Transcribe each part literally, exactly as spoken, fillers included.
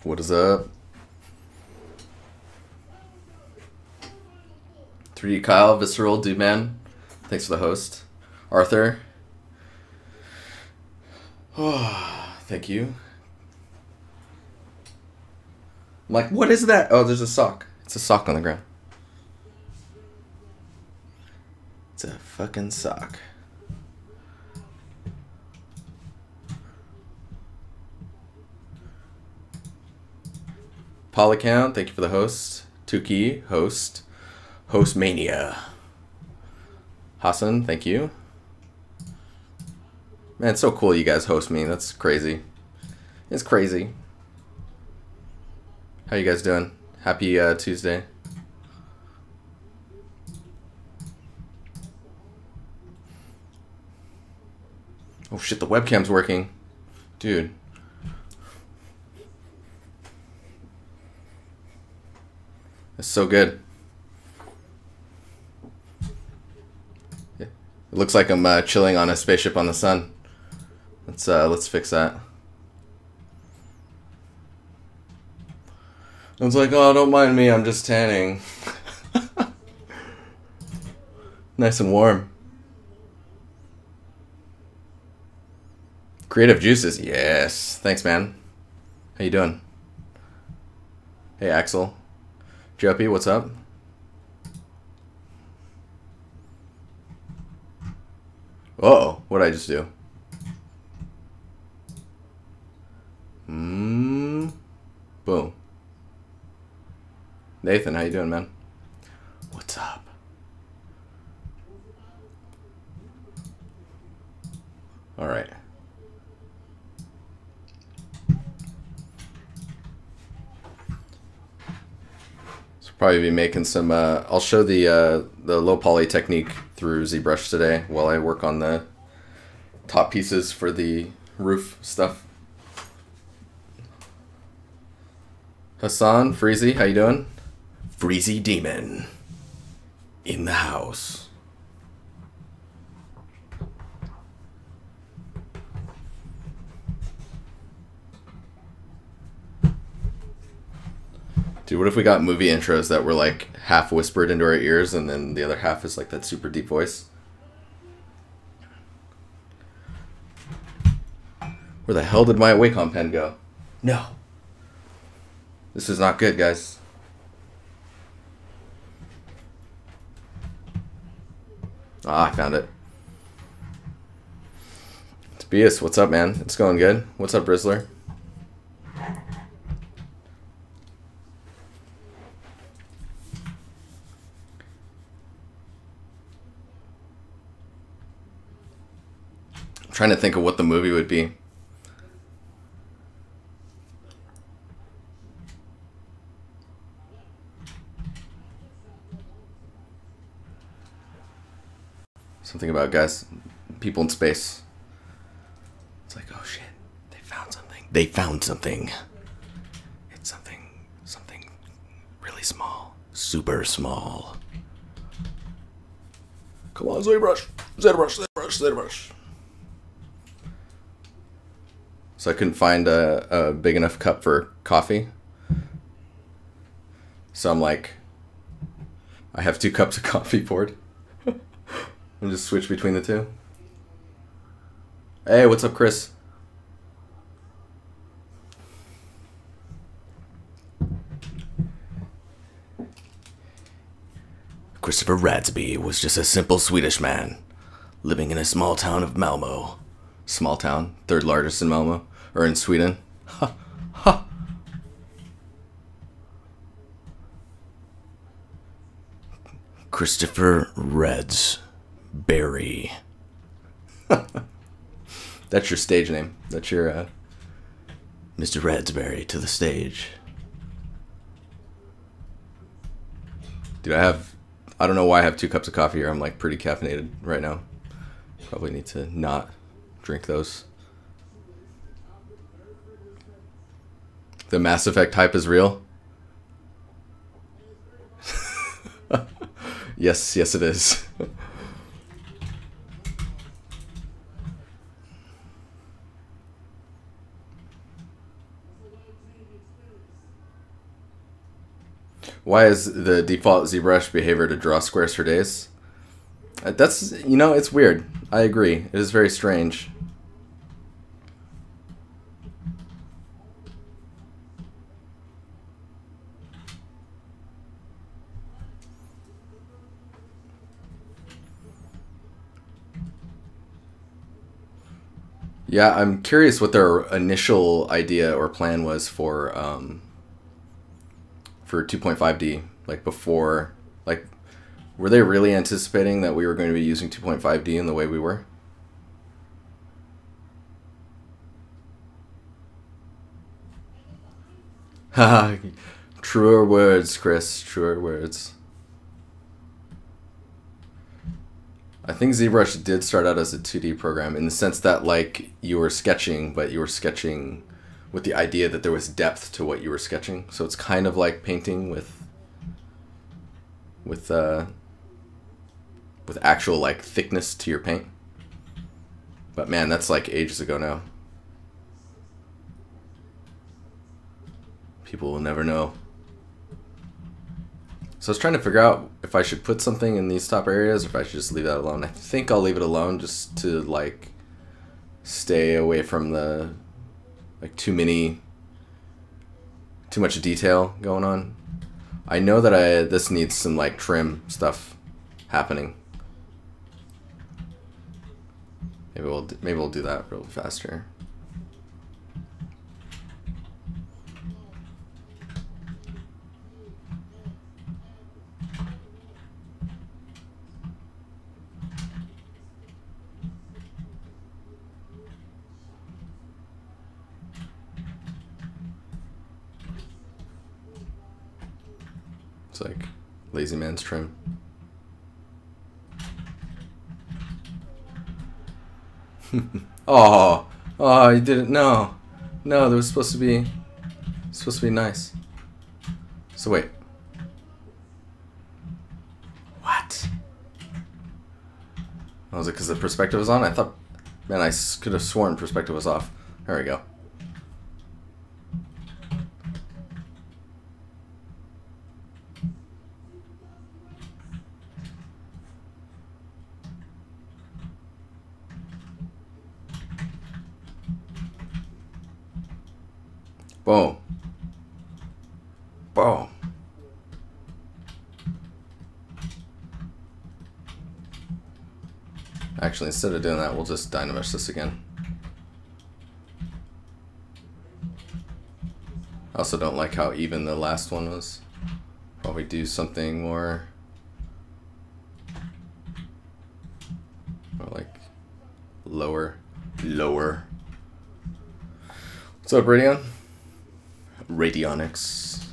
What is up? three D Kyle, Visceral, Dude Man. Thanks for the host. Arthur. Oh, thank you. I'm like, what is that? Oh, there's a sock. It's a sock on the ground. It's a fucking sock. Polycount, thank you for the host. Tuki, host. Host Mania. Hassan, thank you. Man, it's so cool you guys host me. That's crazy. It's crazy. How you guys doing? Happy uh, Tuesday. Oh shit, the webcam's working. Dude. It's so good. It looks like I'm uh, chilling on a spaceship on the sun. Let's uh, let's fix that. I was like, oh, don't mind me, I'm just tanning. Nice and warm. Creative Juices, yes. Thanks, man. How you doing? Hey, Axel. Joppy, what's up? Uh-oh, what'd I just do? Mm, boom. Nathan, how you doing, man? What's up? All right. So probably be making some. Uh, I'll show the uh, the low poly technique through ZBrush today while I work on the top pieces for the roof stuff. Hassan, Freezy, how you doing? Freezy Demon in the house. Dude, what if we got movie intros that were like half whispered into our ears and then the other half is like that super deep voice? Where the hell did my Wacom pen go? No. This is not good, guys. Ah, I found it. Tobias, what's up, man? It's going good. What's up, Brizzler? I'm trying to think of what the movie would be. Something about guys, people in space. It's like, oh shit, they found something. They found something. It's something, something really small. Super small. Come on, ZBrush. ZBrush, ZBrush, ZBrush. So I couldn't find a, a big enough cup for coffee. So I'm like, I have two cups of coffee poured. And just switch between the two. Hey, what's up, Chris? Christopher Radsby was just a simple Swedish man living in a small town of Malmo. Small town, third largest in Malmo, or in Sweden. Ha, ha. Christopher Reds. Barry. That's your stage name. That's your uh, Mister Radsberry to the stage. Dude, I have, I don't know why I have two cups of coffee here. I'm like pretty caffeinated right now. Probably need to not drink those. The Mass Effect hype is real. Yes, yes it is. Why is the default ZBrush behavior to draw squares for days? Uh, That's, you know, it's weird. I agree. It is very strange. Yeah, I'm curious what their initial idea or plan was for um, for two point five D. Like before, like, were they really anticipating that we were going to be using two point five D in the way we were? Haha, truer words, Chris. Truer words. I think ZBrush did start out as a two D program in the sense that, like, you were sketching, but you were sketching with the idea that there was depth to what you were sketching. So it's kind of like painting with with uh, with actual, like, thickness to your paint. But man, that's like ages ago now. People will never know. So I was trying to figure out if I should put something in these top areas or if I should just leave that alone. I think I'll leave it alone just to, like, stay away from the, like, too many, too much detail going on. I know that I this needs some, like, trim stuff happening. Maybe we'll maybe we'll do that real faster. It's like lazy man's trim. Oh, oh, you didn't. No, no, there was supposed to be, supposed to be nice. So wait, what? Oh, was it because the perspective was on? I thought, man, I could have sworn perspective was off. There we go. Boom. Boom. Actually, instead of doing that, we'll just dynamesh this again. I also don't like how even the last one was. Probably do something more, more like lower, lower. What's up, Radion? Radionics.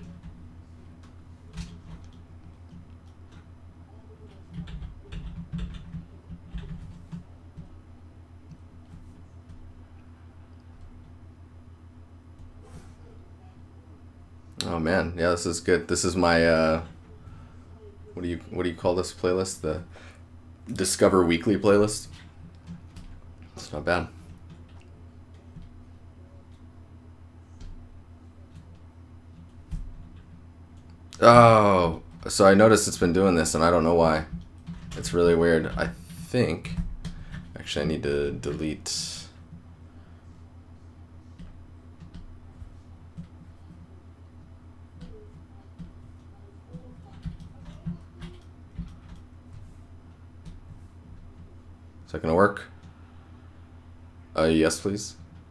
Oh man, yeah, this is good. This is my uh, what do you what do you call this playlist? The Discover Weekly playlist. It's not bad. Oh, so I noticed it's been doing this and I don't know why. It's really weird. I think, actually I need to delete. Is that gonna work? Uh, yes, please.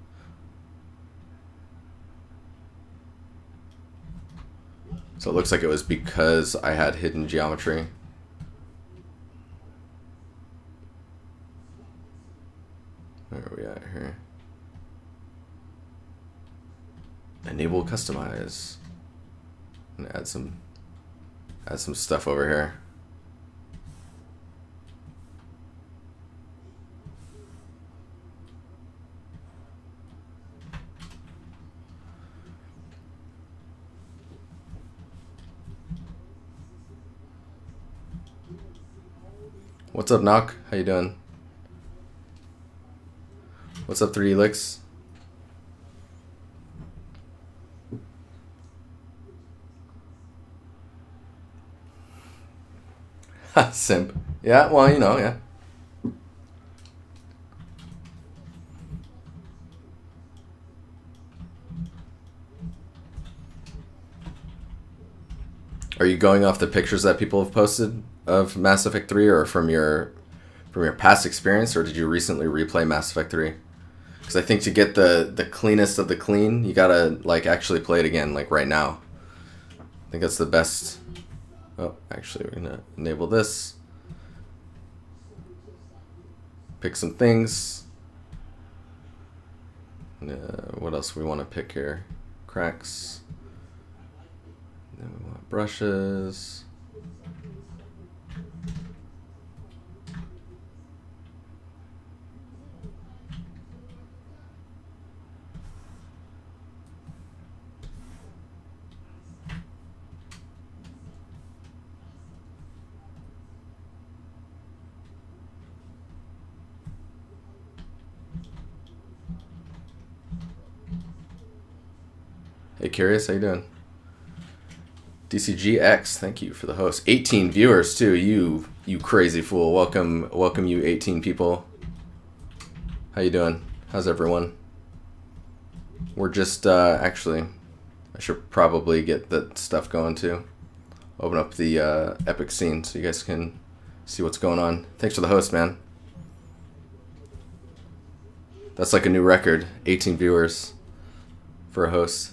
So it looks like it was because I had hidden geometry. Where are we at here? Enable customize. And add some add some stuff over here. What's up, Knock? How you doing? What's up, three D Licks? Simp. Yeah, well, you know, yeah. Are you going off the pictures that people have posted of Mass Effect three, or from your from your past experience, or did you recently replay Mass Effect three? Because I think to get the the cleanest of the clean, you gotta like actually play it again, like right now. I think that's the best. Oh, actually, we're gonna enable this. Pick some things. Uh, what else we want to pick here? Cracks. Then we want brushes. Hey, Curious, how you doing? D C G X, thank you for the host. eighteen viewers too. You you crazy fool. Welcome welcome you eighteen people. How you doing? How's everyone? We're just uh actually I should probably get that stuff going too. Open up the uh epic scene so you guys can see what's going on. Thanks for the host, man. That's like a new record. eighteen viewers for a host.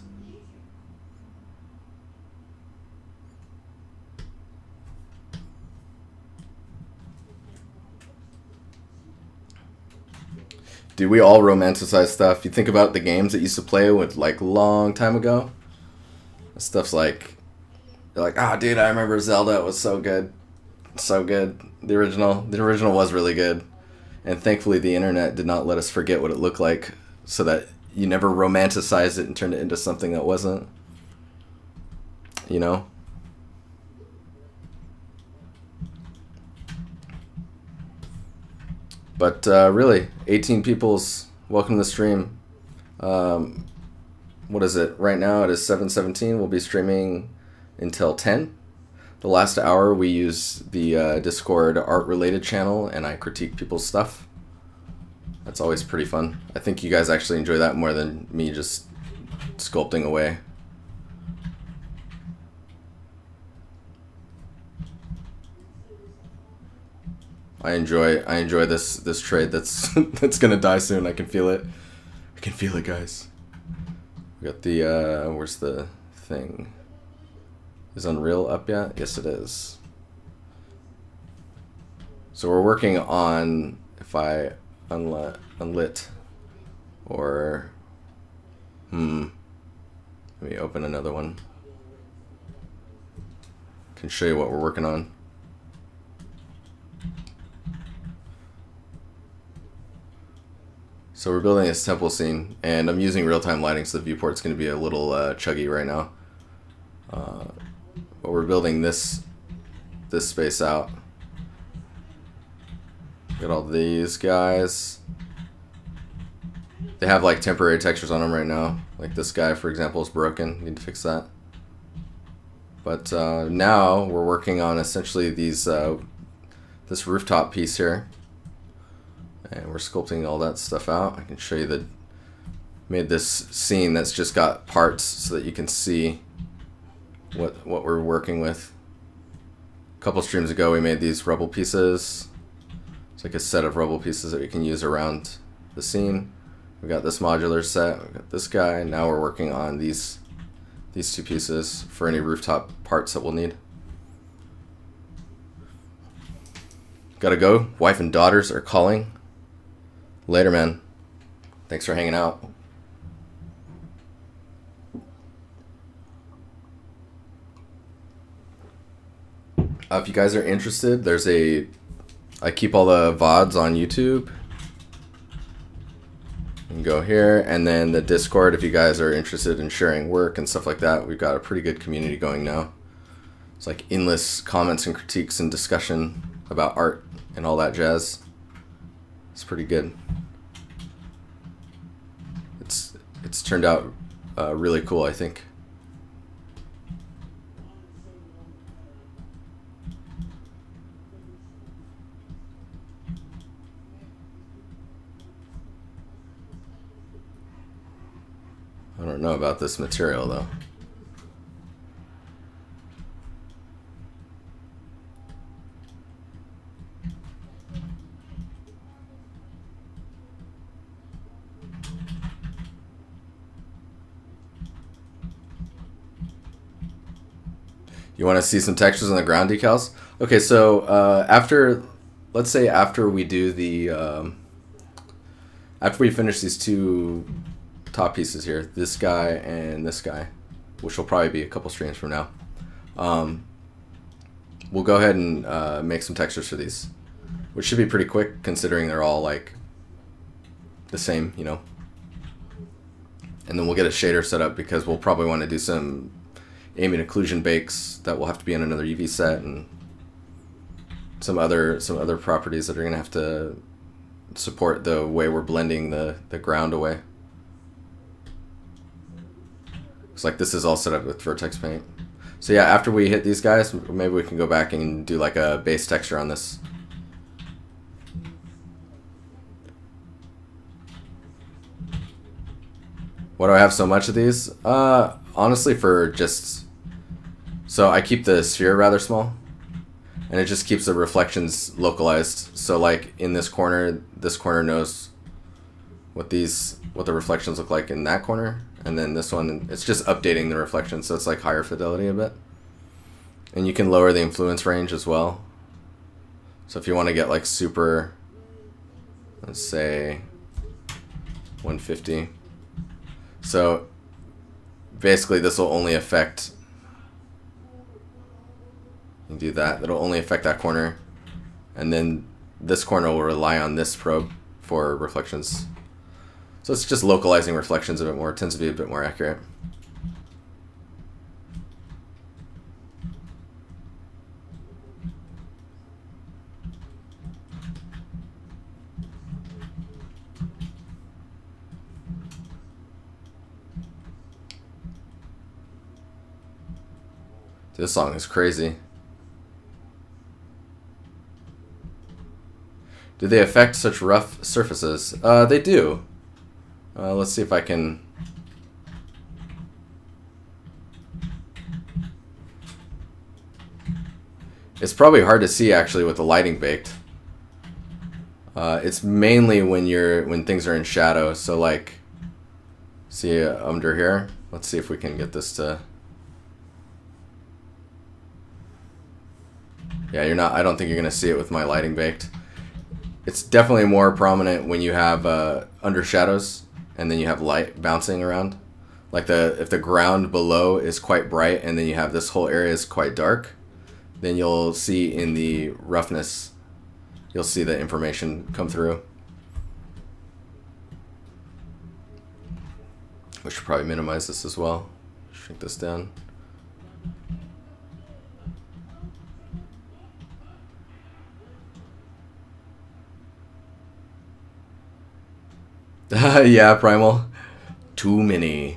Dude, we all romanticize stuff. You think about the games that used to play with like long time ago. Stuff's like, you're like, ah, oh, dude, I remember Zelda. It was so good, so good. The original, the original was really good, and thankfully the internet did not let us forget what it looked like, so that you never romanticized it and turned it into something that wasn't. You know. But uh, really, eighteen people's welcome to the stream. Um, what is it? Right now it is seven seventeen. We'll be streaming until ten. The last hour we use the uh, Discord art-related channel, and I critique people's stuff. That's always pretty fun. I think you guys actually enjoy that more than me just sculpting away. I enjoy I enjoy this this trade that's that's gonna die soon. I can feel it. I can feel it, guys. We got the uh where's the thing? Is Unreal up yet? Yes, it is. So we're working on, if I unlit unlit or hmm let me open another one. Can show you what we're working on. So we're building this temple scene, and I'm using real-time lighting, so the viewport's going to be a little uh, chuggy right now. Uh, but we're building this this space out. Got all these guys. They have like temporary textures on them right now. Like this guy, for example, is broken. Need to fix that. But uh, now we're working on essentially these uh, this rooftop piece here. And we're sculpting all that stuff out. I can show you the made this scene that's just got parts so that you can see what what we're working with. A couple streams ago we made these rubble pieces. It's like a set of rubble pieces that we can use around the scene. We got this modular set, we got this guy, and now we're working on these these two pieces for any rooftop parts that we'll need. Gotta go. Wife and daughters are calling. Later, man. Thanks for hanging out. Uh, if you guys are interested, there's a... I keep all the V O Ds on YouTube. You can go here, and then the Discord, if you guys are interested in sharing work and stuff like that, we've got a pretty good community going now. It's like endless comments and critiques and discussion about art and all that jazz. It's pretty good. It's it's turned out uh, really cool, I think. know about this material though. You want to see some textures on the ground decals? Okay, so uh, after, let's say after we do the, um, after we finish these two top pieces here, this guy and this guy, which will probably be a couple streams from now, um, we'll go ahead and uh, make some textures for these, which should be pretty quick considering they're all like the same, you know. And then we'll get a shader set up because we'll probably want to do some ambient occlusion bakes that will have to be on another U V set, and some other some other properties that are gonna have to support the way we're blending the the ground away. Looks like this is all set up with vertex paint. So yeah, after we hit these guys, maybe we can go back and do like a base texture on this. Why do I have so much of these? Uh, honestly, for just... So I keep the sphere rather small, and it just keeps the reflections localized. So like in this corner, this corner knows what these, what the reflections look like in that corner, and then this one, it's just updating the reflections, so it's like higher fidelity a bit. And you can lower the influence range as well. So if you want to get like super, let's say one fifty. So basically this will only affect, you can do that, that'll only affect that corner, and then this corner will rely on this probe for reflections. So it's just localizing reflections a bit more, it tends to be a bit more accurate. This song is crazy. Do they affect such rough surfaces? Uh, they do. Uh, let's see if I can... It's probably hard to see actually with the lighting baked. Uh, it's mainly when you're when things are in shadow. So like, see uh, under here. Let's see if we can get this to... Yeah, you're not. I don't think you're gonna see it with my lighting baked. It's definitely more prominent when you have uh, under shadows and then you have light bouncing around. Like the if the ground below is quite bright and then you have this whole area is quite dark, then you'll see in the roughness, you'll see the information come through. We should probably minimize this as well. Shrink this down. Yeah, Primal. Too many.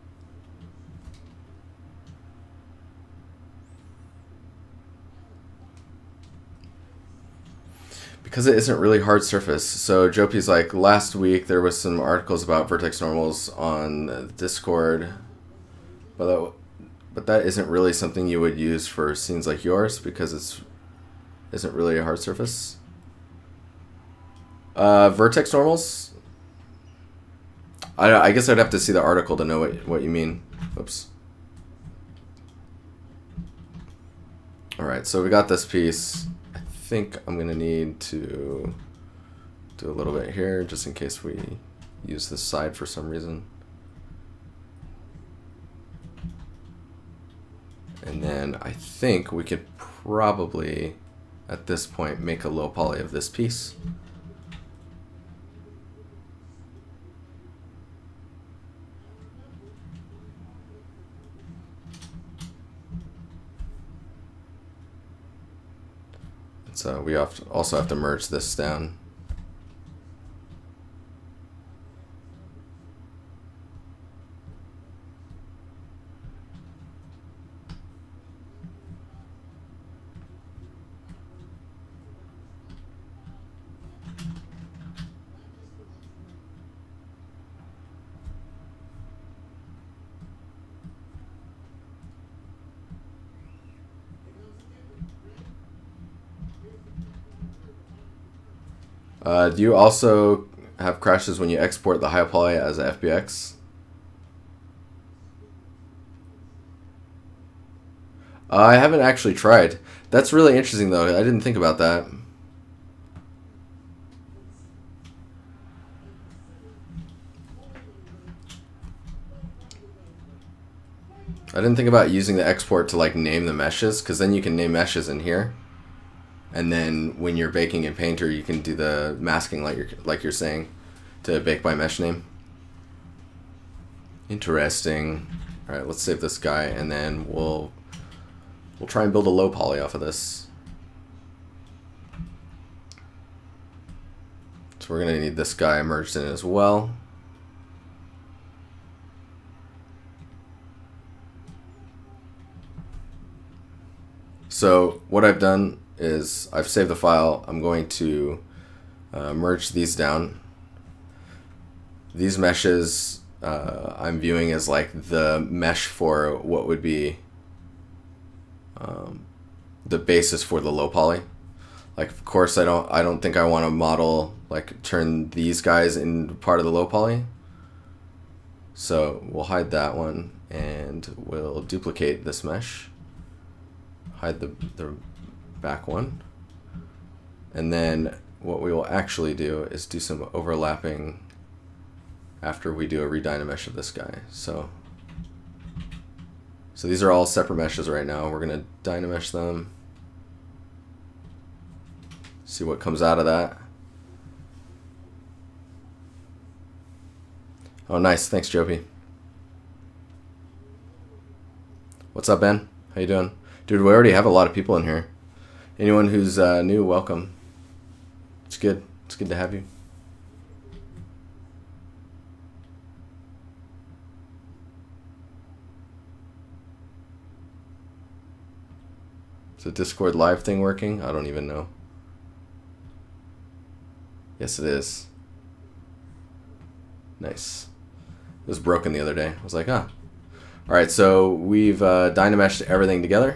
Because it isn't really hard surface. So Jopi's like, last week there was some articles about vertex normals on Discord, but that, but that isn't really something you would use for scenes like yours because it's isn't really a hard surface. Uh, vertex normals. I, I guess I'd have to see the article to know what, what you mean. Oops. Alright, so we got this piece. I think I'm going to need to do a little bit here just in case we use this side for some reason. And then I think we could probably, at this point, make a low poly of this piece. So we have to also have to merge this down. Uh, do you also have crashes when you export the high poly as a F B X? Uh, I haven't actually tried. That's really interesting though. I didn't think about that. I didn't think about using the export to like name the meshes, because then you can name meshes in here. And then when you're baking in Painter, you can do the masking like you're, like you're saying, to bake by mesh name. Interesting. All right, let's save this guy, and then we'll we'll try and build a low poly off of this. So we're gonna need this guy merged in as well. So what I've done is I've saved the file. I'm going to uh, merge these down. These meshes uh, I'm viewing as like the mesh for what would be um, the basis for the low poly. Like, of course, I don't I don't think I want to model like turn these guys in part of the low poly. So we'll hide that one, and we'll duplicate this mesh. Hide the, the back one, and then what we will actually do is do some overlapping after we do a redynamesh of this guy. So so these are all separate meshes right now. We're gonna dynamesh them, see what comes out of that. Oh nice, thanks Joby. What's up Ben? How you doing? Dude, we already have a lot of people in here. Anyone who's uh, new, welcome. It's good. It's good to have you. Is the Discord live thing working? I don't even know. Yes, it is. Nice. It was broken the other day. I was like, ah. All right, so we've uh, dynameshed everything together.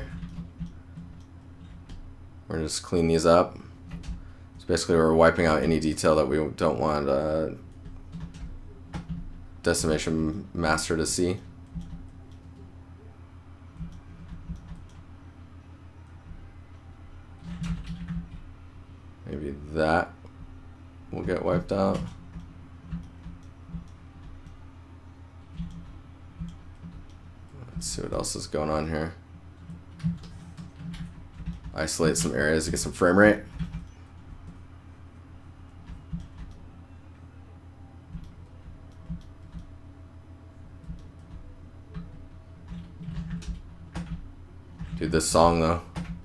We're gonna just clean these up. So basically we're wiping out any detail that we don't want uh, decimation master to see. Maybe that will get wiped out. Let's see what else is going on here. Isolate some areas to get some frame rate. Dude, this song though.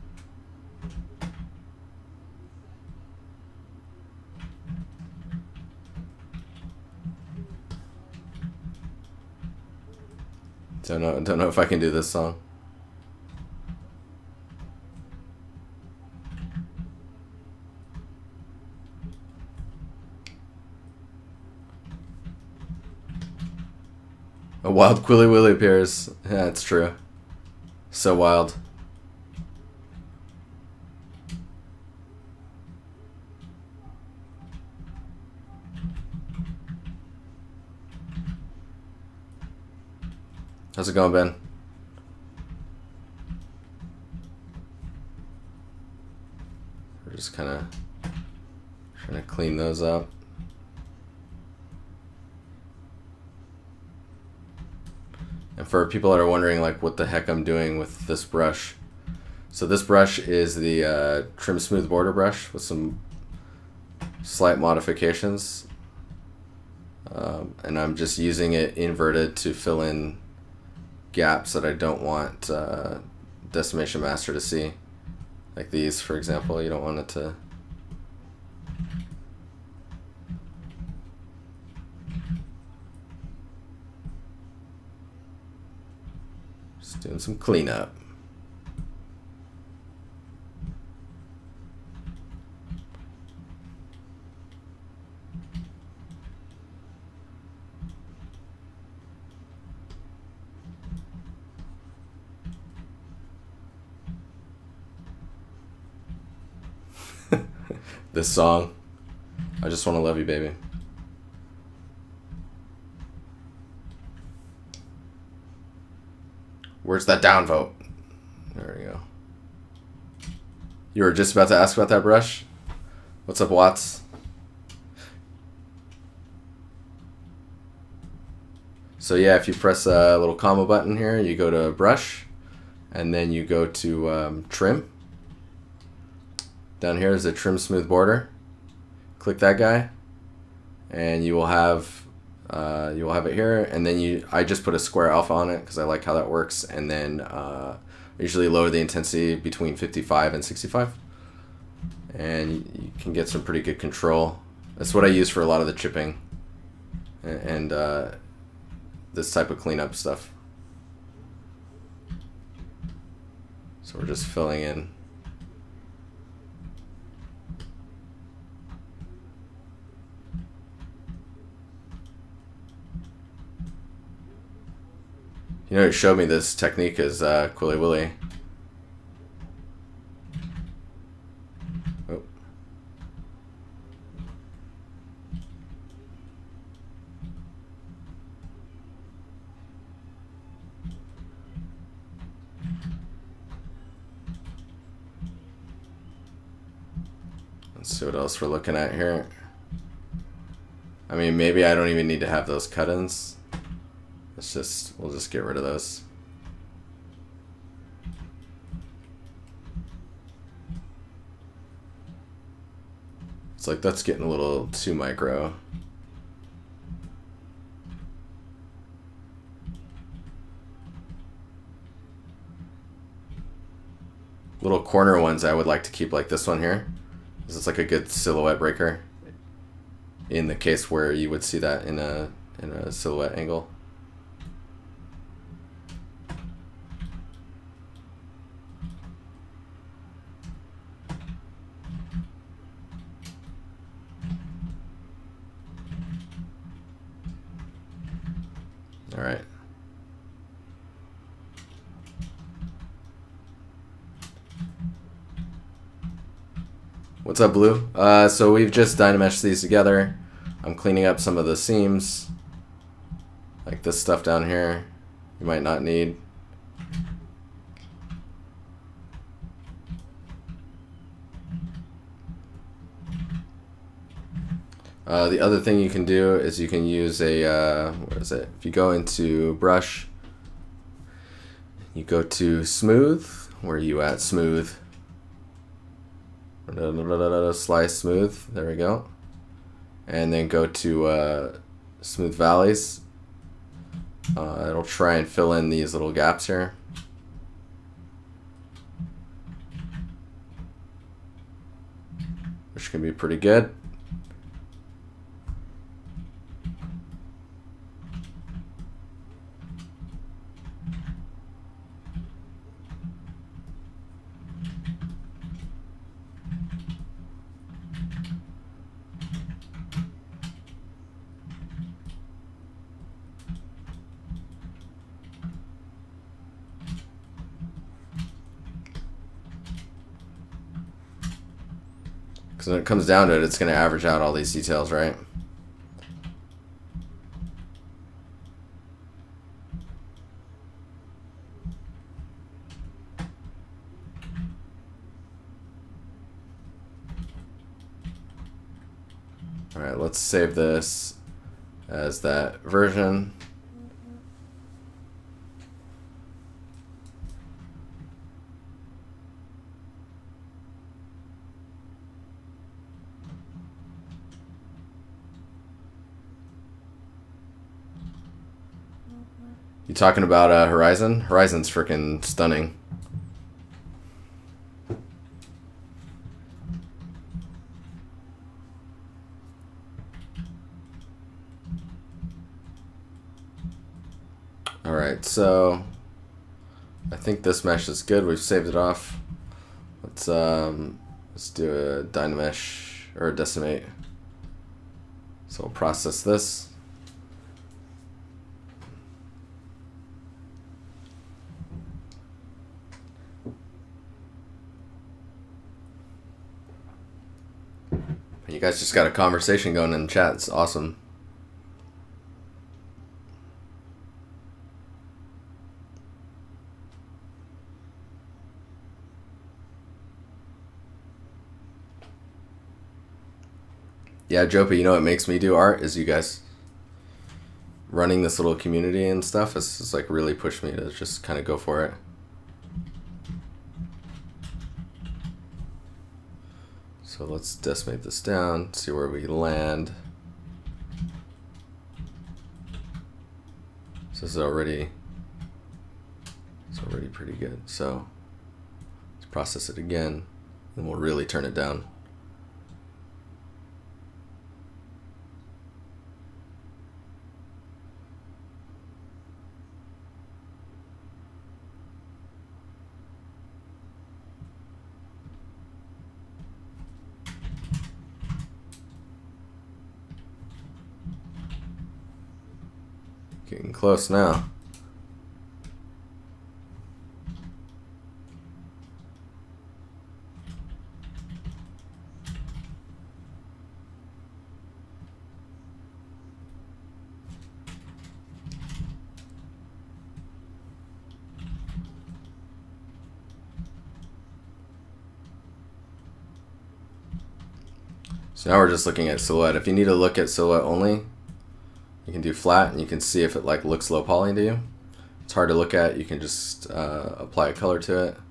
Don't know, don't know if I can do this song. A wild Quilly Willy appears. Yeah, it's true. So wild. How's it going, Ben? We're just kind of trying to clean those up. And for people that are wondering like what the heck I'm doing with this brush, so this brush is the uh, Trim Smooth Border brush with some slight modifications, um, and I'm just using it inverted to fill in gaps that I don't want uh, Decimation Master to see, like these for example. You don't want it to. Just doing some cleanup. This song. I just want to love you, baby. Where's that downvote? There we go. You were just about to ask about that brush? What's up, Watts? So yeah, if you press a little combo button here, you go to brush, and then you go to um, trim. Down here is a trim smooth border. Click that guy, and you will have uh, you will have it here. And then you, I just put a square alpha on it because I like how that works. And then uh, I usually lower the intensity between fifty-five and sixty-five, and you can get some pretty good control. That's what I use for a lot of the chipping and uh, this type of cleanup stuff. So we're just filling in. You know, it showed me this technique is uh, Quilly Willy. Oh. Let's see what else we're looking at here. I mean, maybe I don't even need to have those cut-ins. Let's just, we'll just get rid of those. It's like that's getting a little too micro. Little corner ones I would like to keep, like this one here. This is like a good silhouette breaker in the case where you would see that in a in a silhouette angle. All right. What's up, Blue? Uh, so we've just dynameshed these together. I'm cleaning up some of the seams, like this stuff down here you might not need. Uh, the other thing you can do is you can use a, uh, where is it? If you go into brush, you go to smooth, where are you at? Smooth. Slice smooth, there we go. And then go to uh, smooth valleys. Uh, it'll try and fill in these little gaps here. Which can be pretty good. Because when it comes down to it, it's going to average out all these details, right? All right, let's save this as that version. You talking about uh, Horizon? Horizon's freaking stunning. All right, so I think this mesh is good. We've saved it off. Let's um, let's do a dynamesh or a decimate. So we'll process this. You guys just got a conversation going in the chat. It's awesome. Yeah, Jopa, you know what makes me do art is you guys running this little community and stuff. It's just like really pushed me to just kind of go for it. So let's decimate this down, see where we land. So this is already, it's already pretty good. So let's process it again, and we'll really turn it down. Getting close now. So now we're just looking at silhouette. If you need to look at silhouette only, you can do flat and you can see if it like looks low poly to you. It's hard to look at. You can just uh, apply a color to it.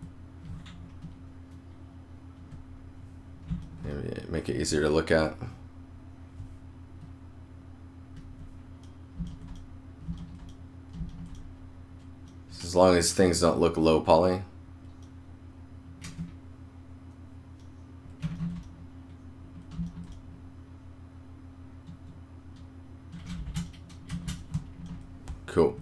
Maybe make it easier to look at. As long as things don't look low poly. Cool.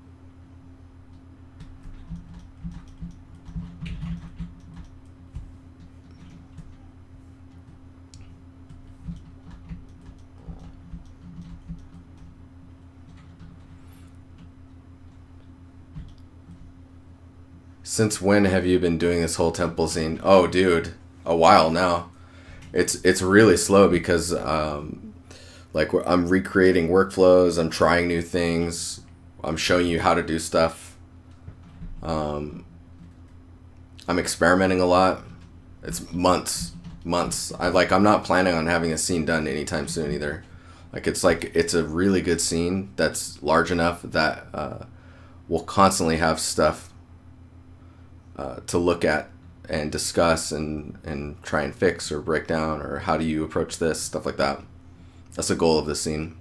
Since when have you been doing this whole temple scene? Oh, dude, a while now. It's it's really slow because um, like I'm recreating workflows. I'm trying new things. I'm showing you how to do stuff. Um, I'm experimenting a lot. It's months, months. I like. I'm not planning on having a scene done anytime soon either. Like it's like it's a really good scene that's large enough that uh, we'll constantly have stuff uh, to look at and discuss and and try and fix or break down, or how do you approach this, stuff like that. That's the goal of this scene.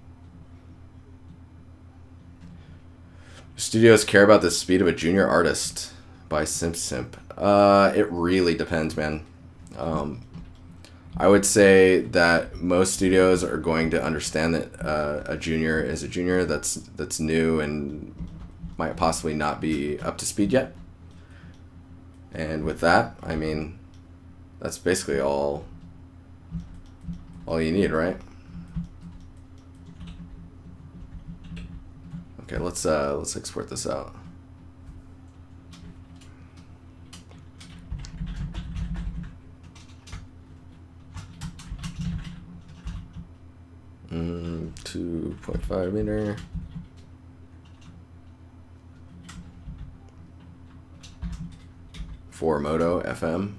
Studios care about the speed of a junior artist by Simp Simp. Uh, it really depends, man. Um, I would say that most studios are going to understand that uh, a junior is a junior that's that's new and might possibly not be up to speed yet. And with that, I mean, that's basically all all you need, right? Okay, let's uh, let's export this out. Mm, two point five meter. For Modo F M.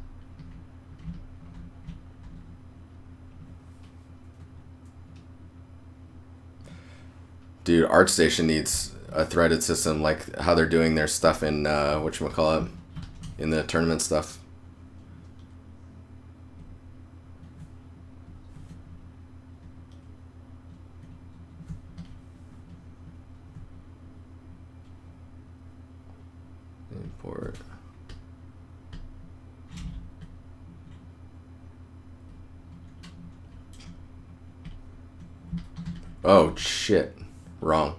Dude, Artstation needs a threaded system like how they're doing their stuff in uh, whatchamacallit, in the tournament stuff. Import. Oh shit. Wrong.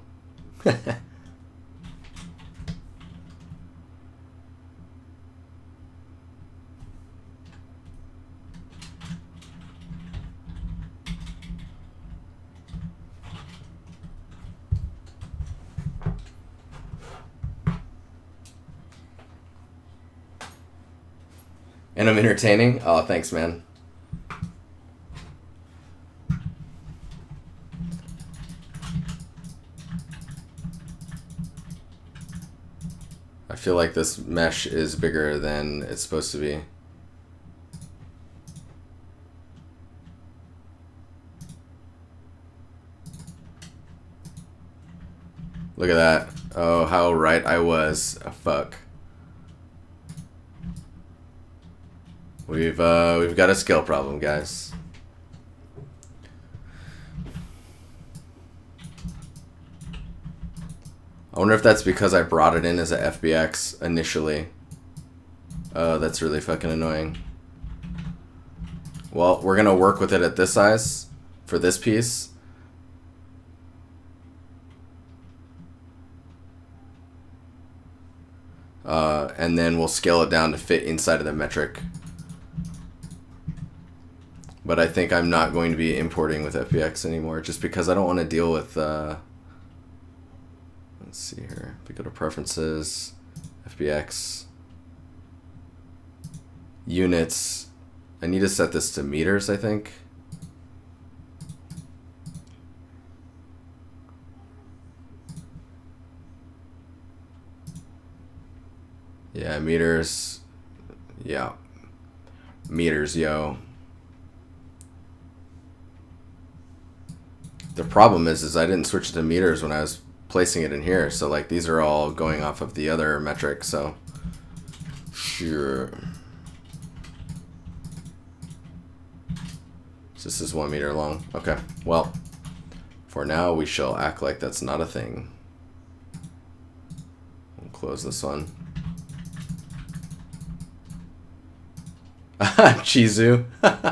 And I'm entertaining? Oh, thanks, man. feel like this mesh is bigger than it's supposed to be. Look at that. Oh, how right I was. Oh, fuck. We've uh, we've got a skill problem, guys. I wonder if that's because I brought it in as a F B X initially. Oh, that's really fucking annoying. Well, we're gonna work with it at this size for this piece. Uh, and then we'll scale it down to fit inside of the metric. But I think I'm not going to be importing with F B X anymore, just because I don't want to deal with, uh, let's see here, if we go to preferences, F B X, units, I need to set this to meters, I think. Yeah, meters, yeah, meters, yo. The problem is, is I didn't switch to meters when I was placing it in here. So like these are all going off of the other metric. So sure. So this is one meter long. Okay. Well, for now we shall act like that's not a thing. We'll close this one. Chizu.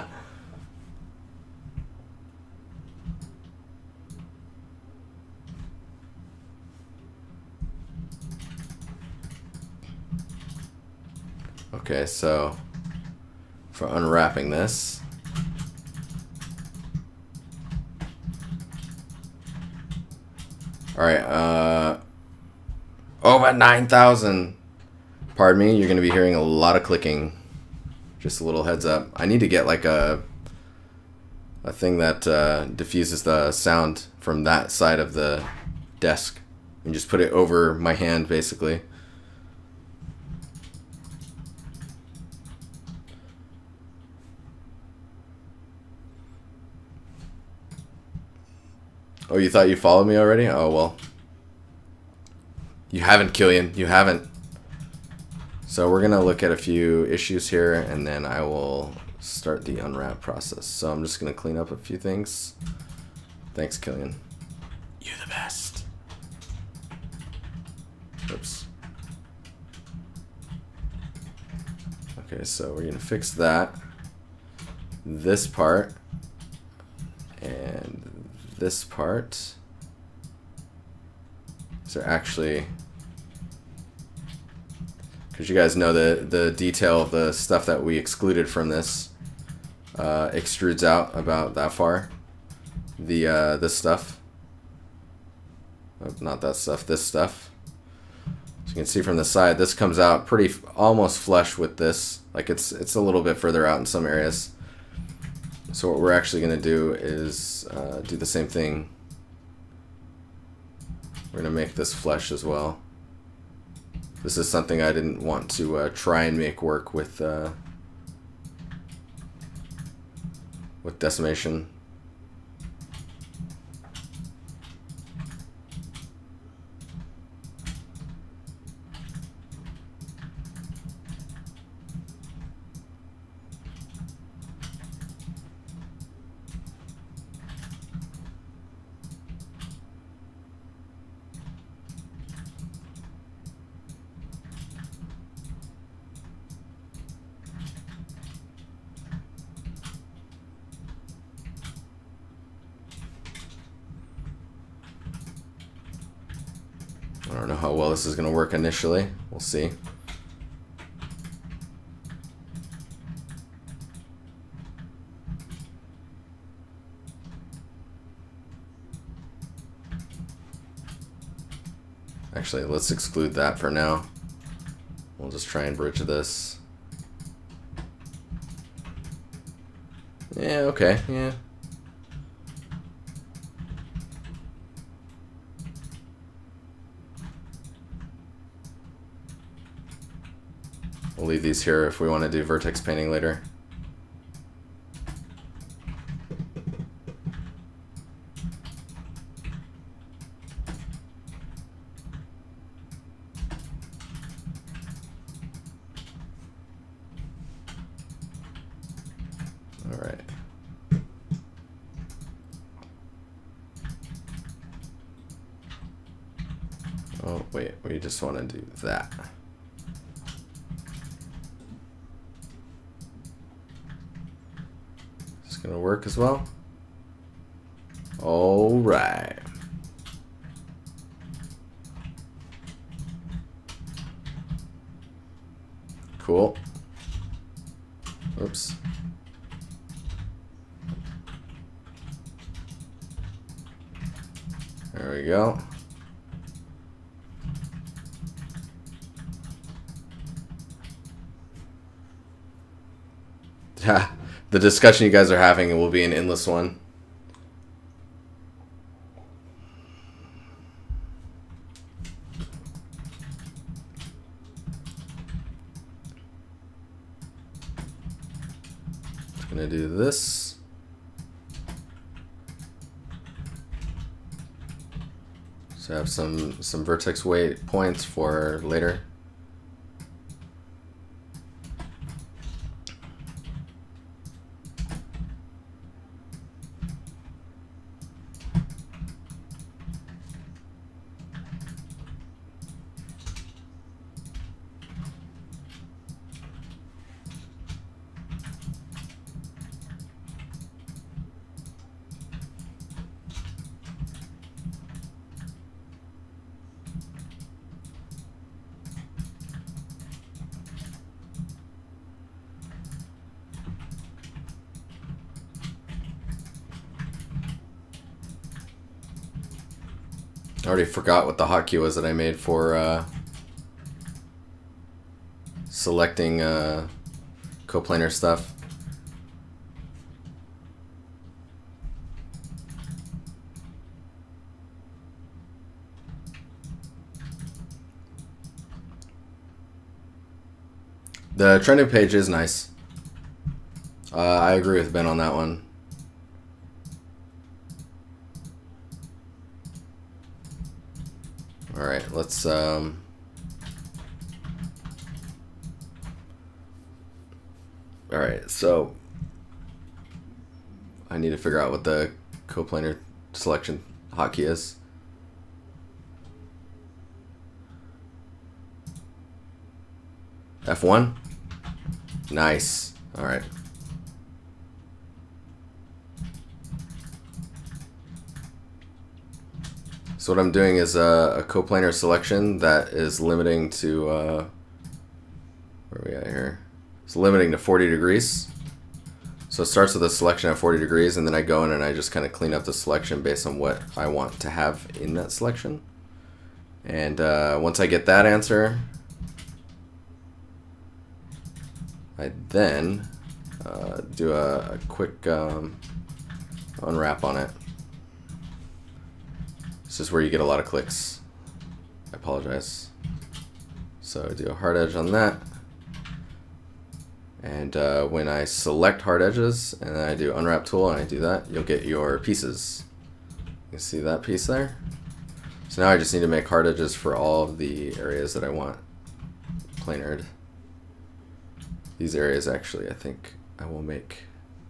Okay, so for unwrapping this, all right, uh, over nine thousand. Pardon me, you're gonna be hearing a lot of clicking. Just a little heads up. I need to get like a a thing that uh, diffuses the sound from that side of the desk and just put it over my hand, basically. Oh, you thought you followed me already? Oh, well. You haven't, Killian. You haven't. So we're going to look at a few issues here, and then I will start the unwrap process. So I'm just going to clean up a few things. Thanks, Killian. You're the best. Oops. Okay, so we're going to fix that. This part. And this part. So actually, because you guys know the the detail of the stuff that we excluded from this uh, extrudes out about that far. The uh, this stuff, oh, not that stuff. This stuff. So you can see from the side, this comes out pretty almost flush with this. Like it's it's a little bit further out in some areas. So what we're actually going to do is uh, do the same thing. We're going to make this flush as well. This is something I didn't want to uh, try and make work with uh, with decimation. I don't know how well this is going to work initially. We'll see. Actually, let's exclude that for now. We'll just try and bridge this. Yeah, okay, yeah. We'll leave these here if we want to do vertex painting later. All right. Oh, wait, we just want to do that. It's going to work as well. All right. Cool. Oops. There we go. The discussion you guys are having will be an endless one. I'm gonna do this. So I have some some vertex weight points for later. I already forgot what the hotkey was that I made for uh, selecting uh, coplanar stuff. The trending page is nice. Uh, I agree with Ben on that one. All right, let's um all right, so I need to figure out what the coplanar selection hotkey is. F one? Nice. All right. So what I'm doing is a, a coplanar selection that is limiting to, uh, where are we at here? It's limiting to forty degrees. So it starts with a selection at forty degrees, and then I go in and I just kind of clean up the selection based on what I want to have in that selection. And uh, once I get that answer, I then uh, do a, a quick um, unwrap on it. This is where you get a lot of clicks. I apologize. So I do a hard edge on that. And uh, when I select hard edges and then I do unwrap tool and I do that, you'll get your pieces. You can see that piece there. So now I just need to make hard edges for all of the areas that I want planared. These areas actually I think I will make.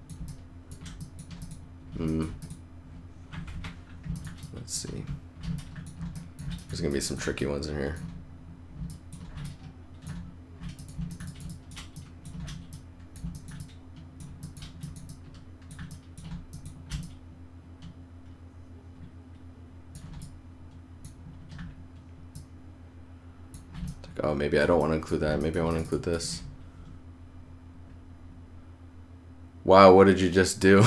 Hmm. Let's see. There's gonna be some tricky ones in here. Like, oh, maybe I don't want to include that. Maybe I want to include this. Wow, what did you just do?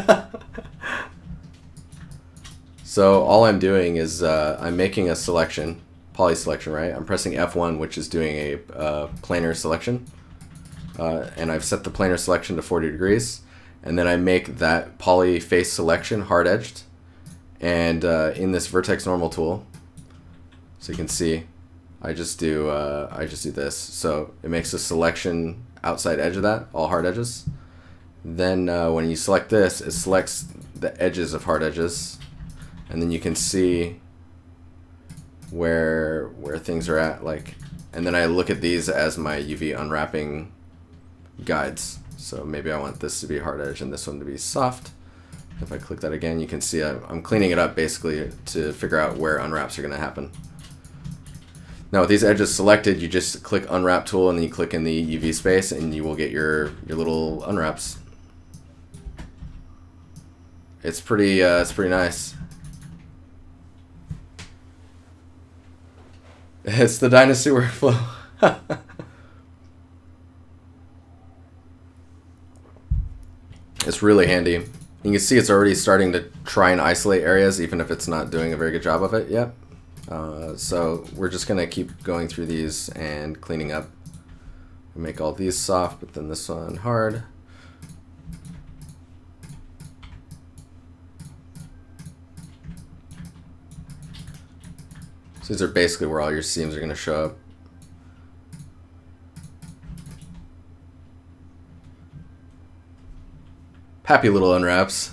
So all I'm doing is uh, I'm making a selection, poly selection, right? I'm pressing F one, which is doing a uh, planar selection. Uh, and I've set the planar selection to forty degrees. And then I make that poly face selection hard edged. And uh, in this vertex normal tool, so you can see, I just do uh, I just do this. So it makes a selection outside edge of that, all hard edges. Then uh, when you select this, it selects the edges of hard edges, and then you can see where where things are at. Like, and then I look at these as my U V unwrapping guides. So maybe I want this to be hard edge and this one to be soft. If I click that again, you can see I'm cleaning it up basically to figure out where unwraps are going to happen. Now with these edges selected, you just click Unwrap tool and then you click in the U V space and you will get your, your little unwraps. It's pretty, uh, it's pretty nice. It's the DiNusty workflow. It's really handy. You can see it's already starting to try and isolate areas, even if it's not doing a very good job of it yet. Uh, so we're just going to keep going through these and cleaning up. Make all these soft, but then this one hard. So these are basically where all your seams are going to show up. Happy little unwraps.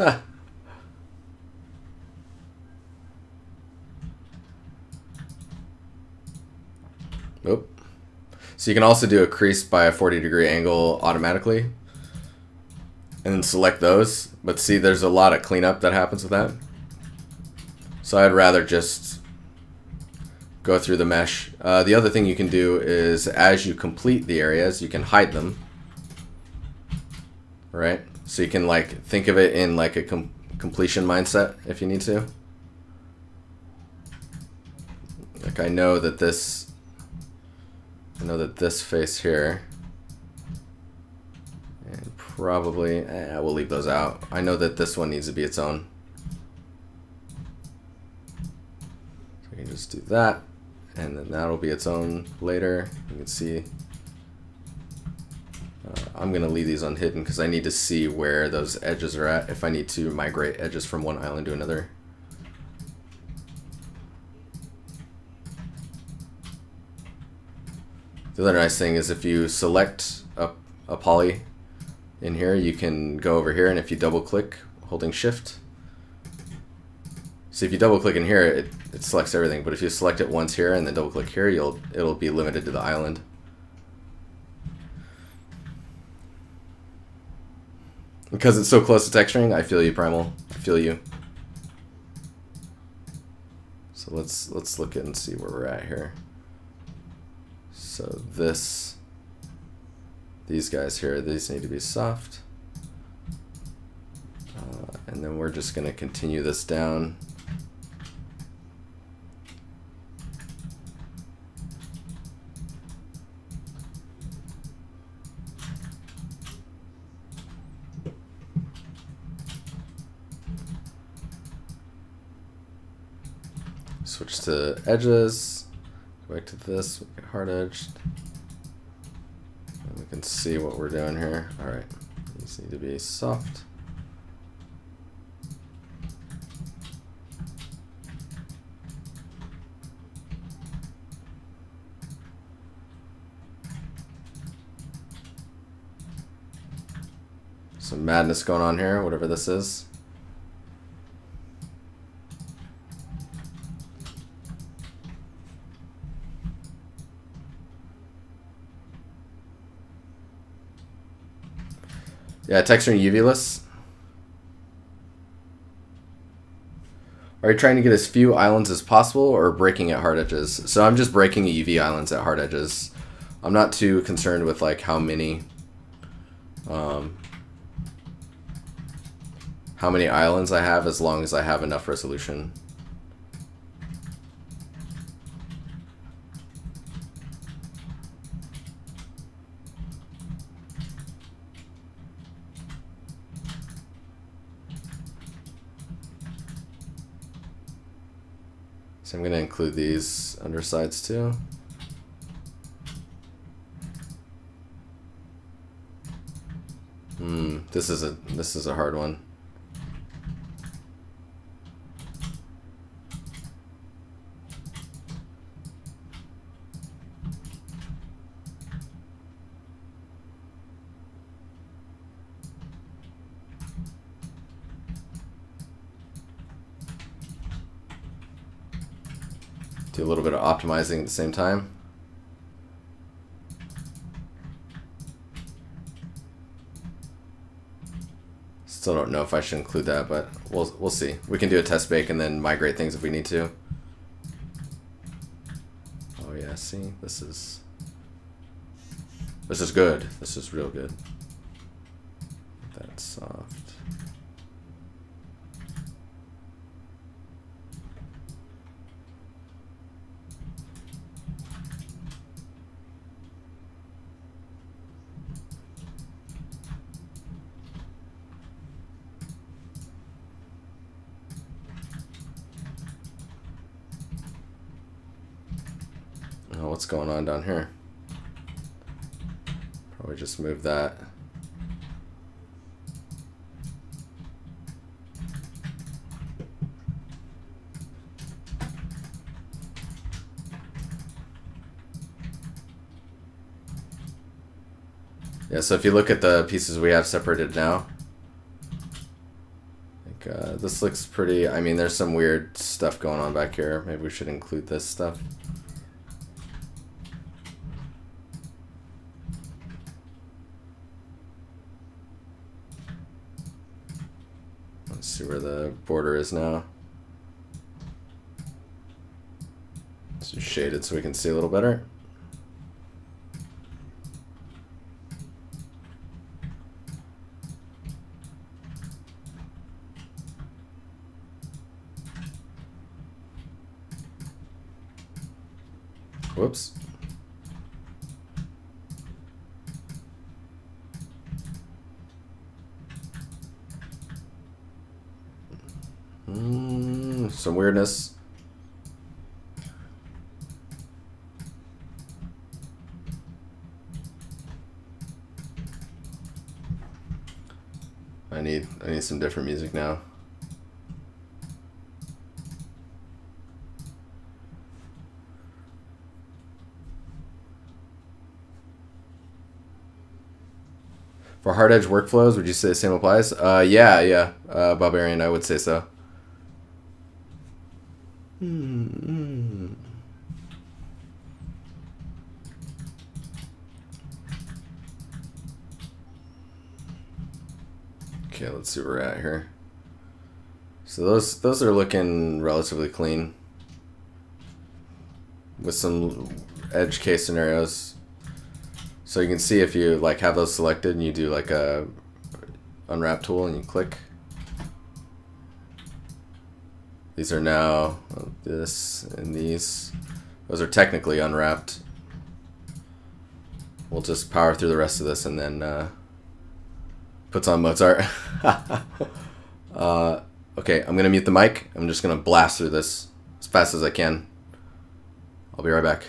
Oop. So you can also do a crease by a forty degree angle automatically and then select those, but see there's a lot of cleanup that happens with that. So I'd rather just go through the mesh. Uh, the other thing you can do is as you complete the areas, you can hide them, right? So you can like think of it in like a com completion mindset if you need to. Like I know that this, I know that this face here, and probably, eh, we'll leave those out. I know that this one needs to be its own. So I can just do that, and then that'll be its own later. You can see. Uh, I'm going to leave these unhidden because I need to see where those edges are at if I need to migrate edges from one island to another. The other nice thing is if you select a, a poly in here, you can go over here, and if you double click holding shift, so if you double click in here, it, it selects everything, but if you select it once here and then double click here, you'll it'll be limited to the island. Because it's so close to texturing, I feel you, Primal. I feel you. So let's let's look at and see where we're at here. So this, these guys here, these need to be soft. Uh, and then we're just going to continue this down. Switch to edges, go back to this, make it hard edged. And we can see what we're doing here. All right, these need to be soft. Some madness going on here, whatever this is. Yeah, texturing U V-less. Are you trying to get as few islands as possible or breaking at hard edges? So I'm just breaking U V islands at hard edges. I'm not too concerned with like how many um, how many islands I have, as long as I have enough resolution. So I'm going to include these undersides too. Hmm, this is a this is a hard one. Do a little bit of optimizing at the same time. Still don't know if I should include that, but we'll we'll see. We can do a test bake and then migrate things if we need to. Oh yeah, see, this is this is good. This is real good. That's soft. Oh, what's going on down here? Probably just move that. Yeah, so if you look at the pieces we have separated now, I think, uh, this looks pretty. I mean, there's some weird stuff going on back here. Maybe we should include this stuff. Let's see where the border is now. Let's just shade it so we can see a little better. Whoops. Mm, some weirdness. I need I need some different music now. For hard edge workflows, would you say the same applies? Uh, yeah, yeah, uh, Barbarian, I would say so. Mm-hmm. Okay, let's see where we're at here. So those those are looking relatively clean, with some edge case scenarios. So you can see if you like have those selected and you do like a unwrap tool and you click. These are now this and these. Those are technically unwrapped. We'll just power through the rest of this and then uh, puts on Mozart. uh, okay, I'm gonna mute the mic. I'm just gonna blast through this as fast as I can. I'll be right back.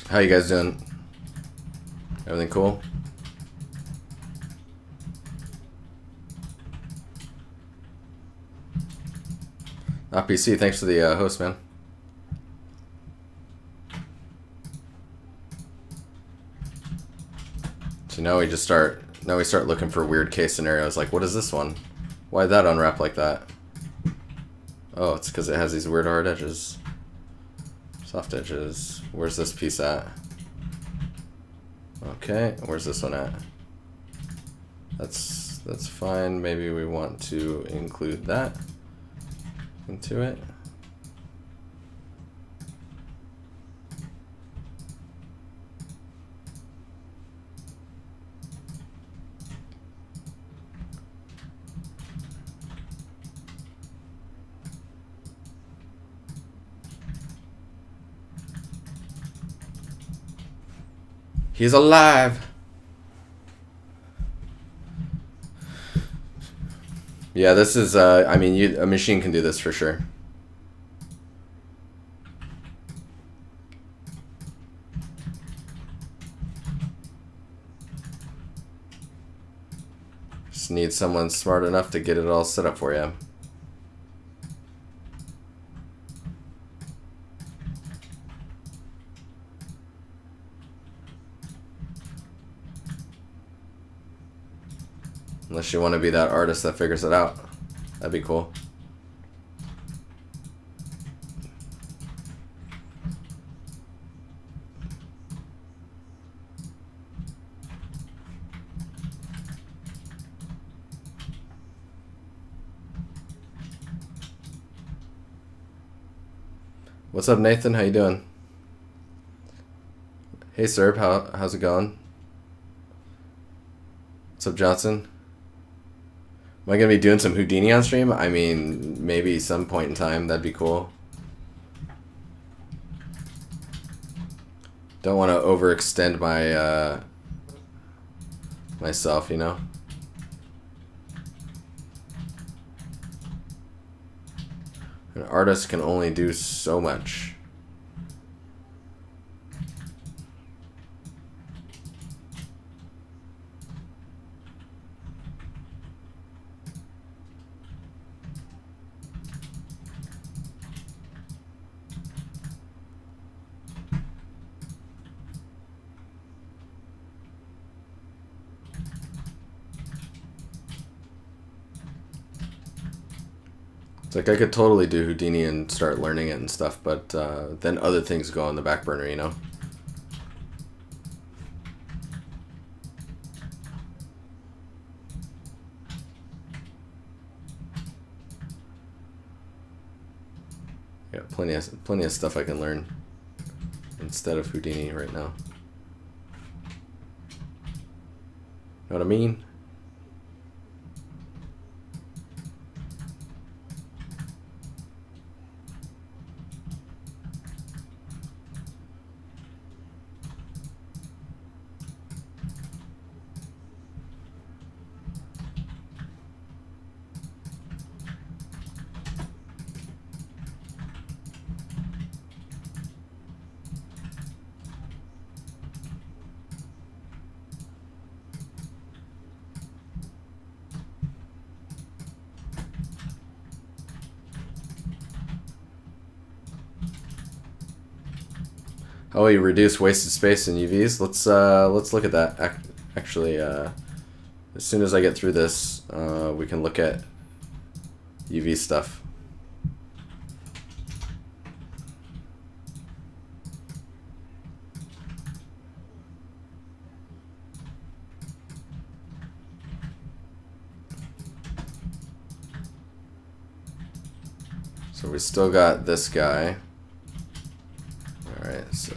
How you guys doing? Everything cool? Not P C, thanks for the uh, host, man. So now we just start, now we start looking for weird case scenarios, like what is this one? Why did that unwrap like that? Oh, it's because it has these weird hard edges. Soft edges. Where's this piece at? Okay, where's this one at? That's that's fine. Maybe we want to include that into it. He's alive. Yeah, this is, uh, I mean, you, a machine can do this for sure. Just need someone smart enough to get it all set up for you. Unless you want to be that artist that figures it out. That'd be cool. What's up, Nathan? How you doing? Hey, Serb. How, how's it going? What's up, Johnson? Am I going to be doing some Houdini on stream? I mean, maybe some point in time. That'd be cool. Don't want to overextend my, uh, myself, you know? An artist can only do so much. It's like I could totally do Houdini and start learning it and stuff, but uh, then other things go on the back burner, you know? I got plenty of plenty of stuff I can learn instead of Houdini right now. Know what I mean? Oh, you reduce wasted space in U Vs. Let's uh, let's look at that. Actually, uh, as soon as I get through this, uh, we can look at U V stuff. So we still got this guy. Alright, so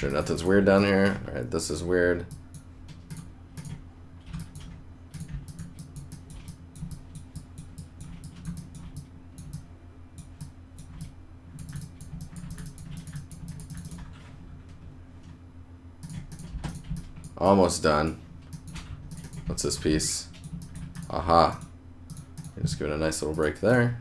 sure nothing's weird down here. Alright, this is weird. Almost done. What's this piece? Aha. Just give it a nice little break there.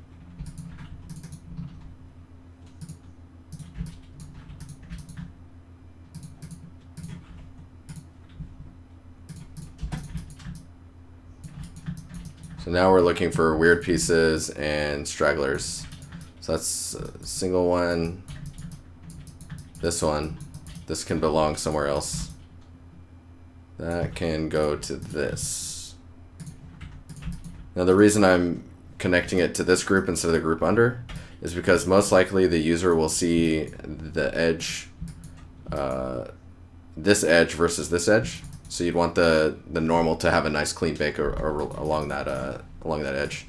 So now we're looking for weird pieces and stragglers. So that's a single one. This one. This can belong somewhere else. That can go to this. Now the reason I'm connecting it to this group instead of the group under is because most likely the user will see the edge, uh, this edge versus this edge. So you'd want the the normal to have a nice clean bake or, or along that uh, along that edge.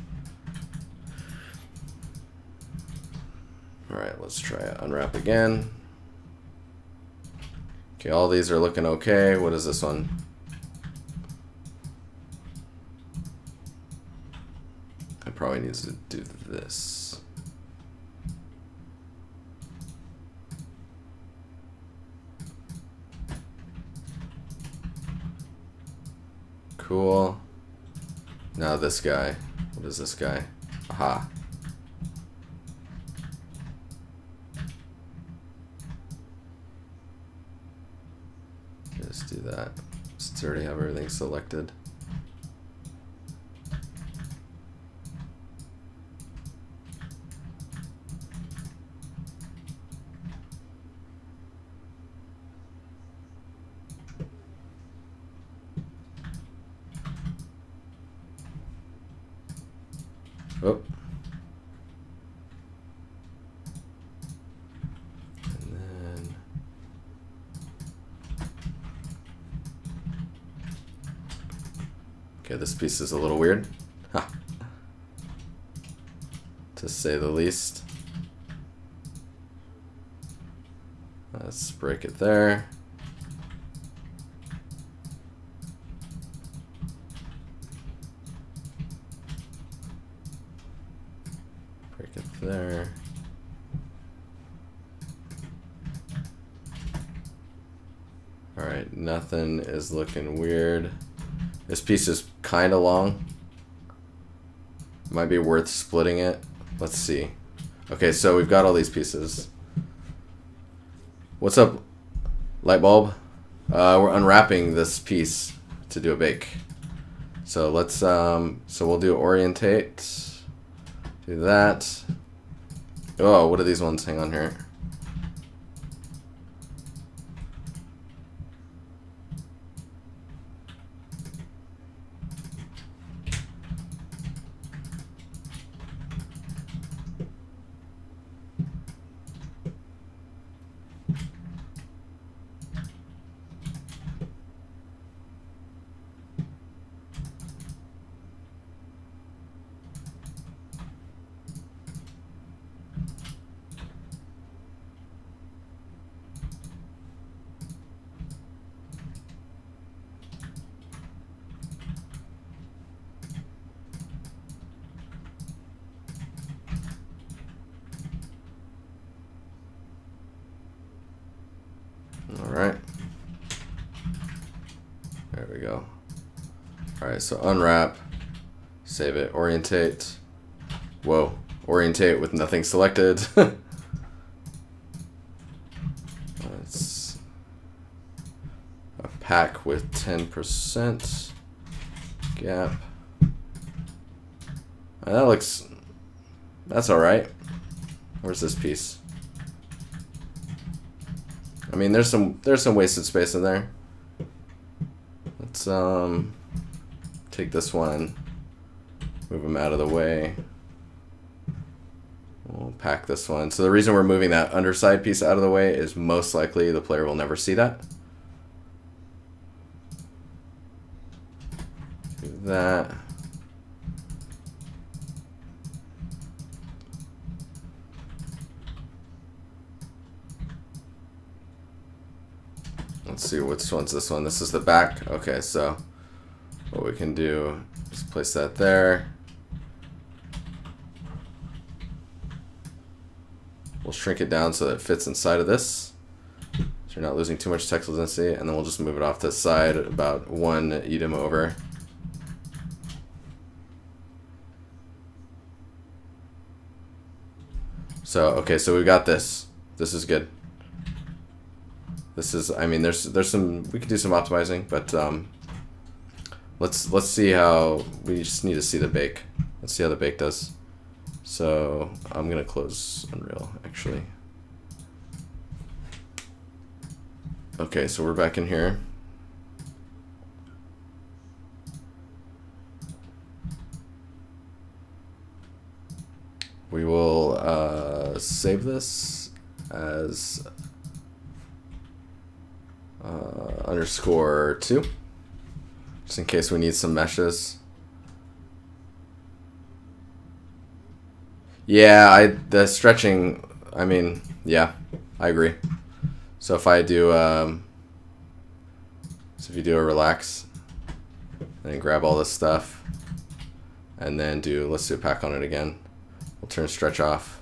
All right, let's try unwrap again. Okay, all these are looking okay. What is this one? I probably need to do this. Cool. Now this guy. What is this guy? Aha. Just do that. Since I already have everything selected. Oh. And then okay, this piece is a little weird. Ha. To say the least. Let's break it there. Break it there. Alright, nothing is looking weird. This piece is kind of long. Might be worth splitting it. Let's see. Okay, so we've got all these pieces. What's up, light bulb? Uh, we're unwrapping this piece to do a bake. So let's, um, so we'll do orientate. Do that. Oh, what are these ones? Hang on here. Alright. There we go. Alright, so unwrap, save it, orientate. Whoa, orientate with nothing selected. Let's a pack with ten percent gap. Uh, that looks, that's alright. Where's this piece? I mean, there's some there's some wasted space in there. Let's um take this one, move them out of the way. We'll pack this one. So the reason we're moving that underside piece out of the way is most likely the player will never see that. Do that. let's see, which one's this one? This is the back. Okay, so what we can do is place that there. We'll shrink it down so that it fits inside of this, so you're not losing too much textile density, and then we'll just move it off to the side about one E D I M over. So, okay, so we got this. This is good. This is, I mean, there's there's some, we could do some optimizing, but um, let's let's see how, we just need to see the bake. Let's see how the bake does. So I'm gonna close Unreal actually. Okay, so we're back in here. We will uh, save this as uh, underscore two, just in case we need some meshes. Yeah, I the stretching, I mean, yeah, I agree. So if I do, um, so if you do a relax, and then grab all this stuff, and then do, let's do a pack on it again. We'll turn stretch off.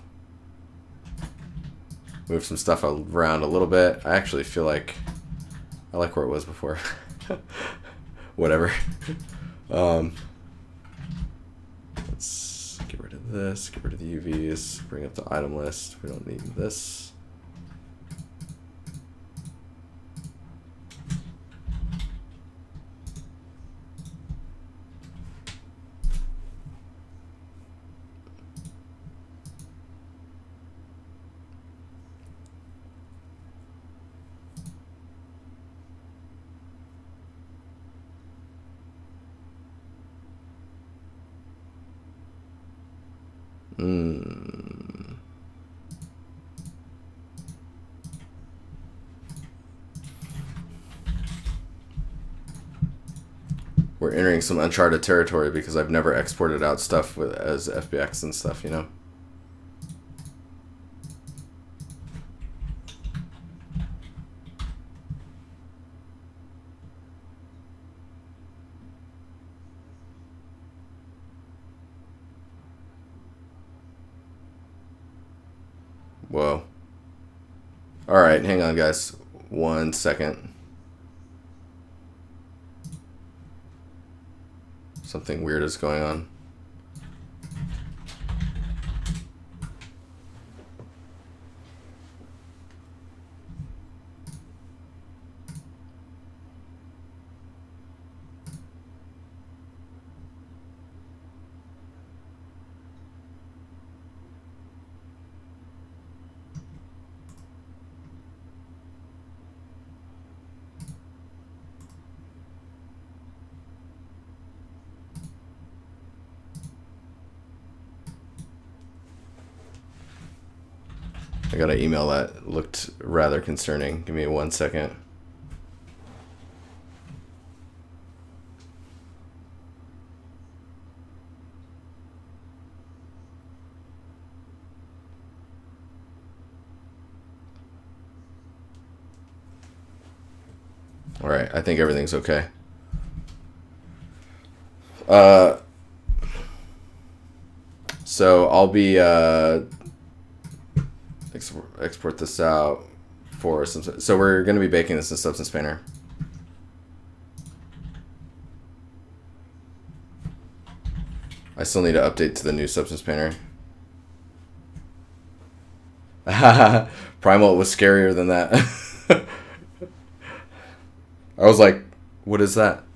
Move some stuff around a little bit. I actually feel like, I like where it was before. Whatever. um, let's get rid of this, get rid of the U Vs, bring up the item list. We don't need this. Mm. We're entering some uncharted territory because I've never exported out stuff with as F B X and stuff, you know. Whoa. Alright, hang on guys. One second. Something weird is going on. I got an email that looked rather concerning. Give me one second. All right, I think everything's okay. Uh, so I'll be uh, export this out for some. So we're going to be baking this in Substance Painter. I still need to update to the new Substance Painter. Primal was scarier than that. I was like, what is that?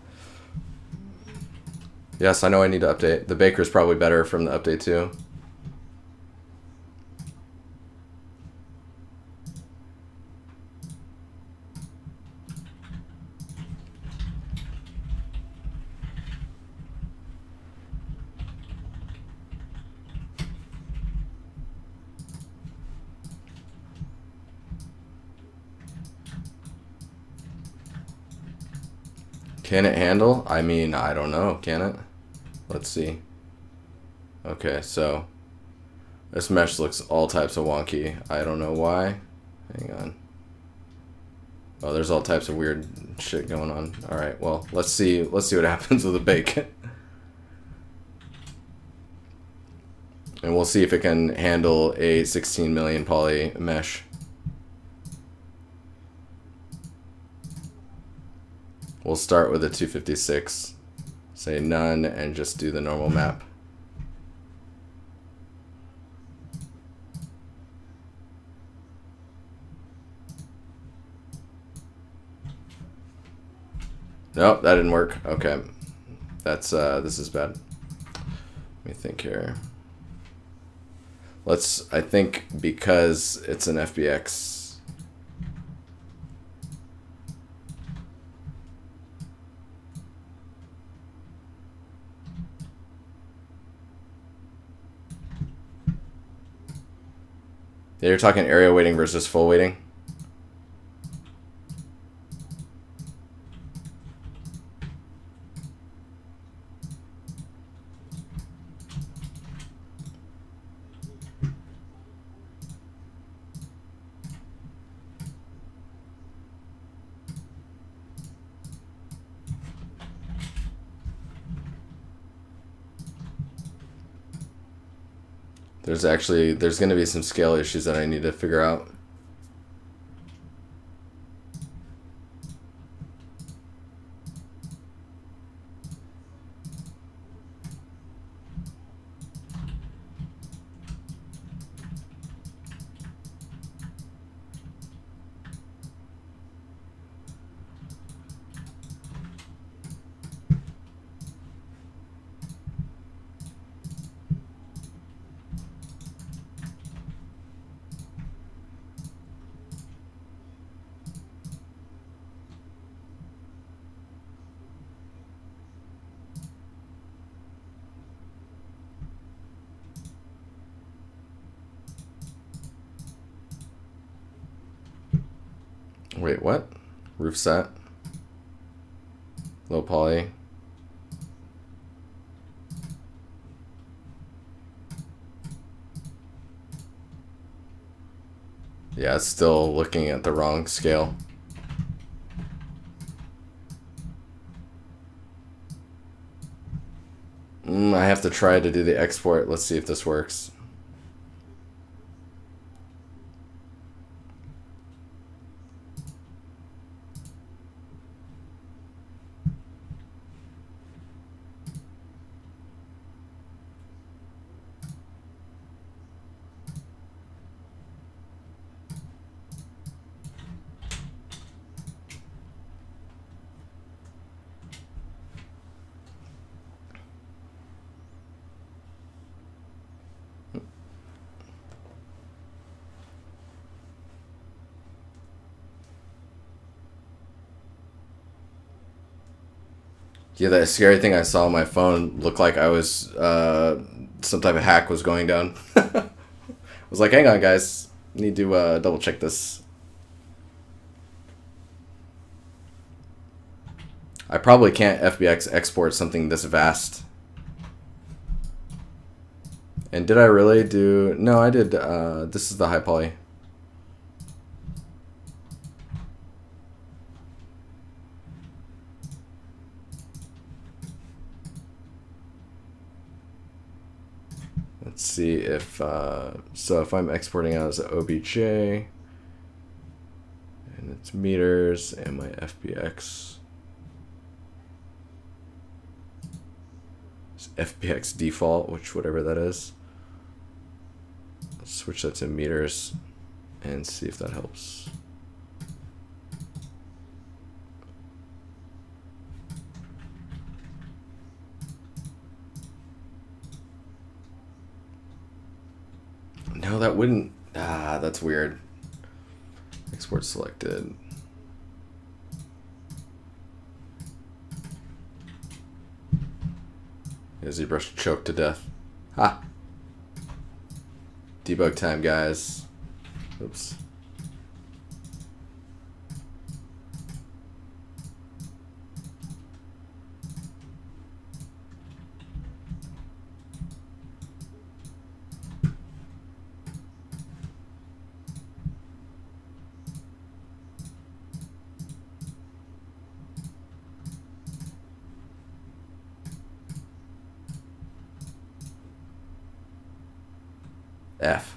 Yes, I know I need to update. The Baker's probably better from the update too. Can it handle? I mean, I don't know. Can it? Let's see. Okay, so this mesh looks all types of wonky. I don't know why. Hang on. Oh, there's all types of weird shit going on. All right, well, let's see. Let's see what happens with the bake, and we'll see if it can handle a sixteen million poly mesh. We'll start with a two fifty-six. Say none, and just do the normal map. Nope, that didn't work. Okay. That's, uh, this is bad. Let me think here. Let's, I think because it's an F B X. Yeah, you're talking area weighting versus full weighting. There's actually, there's going to be some scale issues that I need to figure out. Wait, what? Roof set. Low poly. Yeah, it's still looking at the wrong scale. Mm, I have to try to do the export. Let's see if this works. Yeah, that scary thing I saw on my phone looked like I was, uh, some type of hack was going down. I was like, hang on, guys. Need to uh, double check this. I probably can't F B X export something this vast. And did I really do... No, I did. Uh, this is the high poly. Let's see if, uh, so if I'm exporting out as an O B J, and it's meters, and my F B X, it's F B X default, which whatever that is. Let's switch that to meters, and see if that helps. No, that wouldn't. Ah, that's weird. Export selected. Yeah, ZBrush choked to death. Ha! Debug time, guys. Oops. F.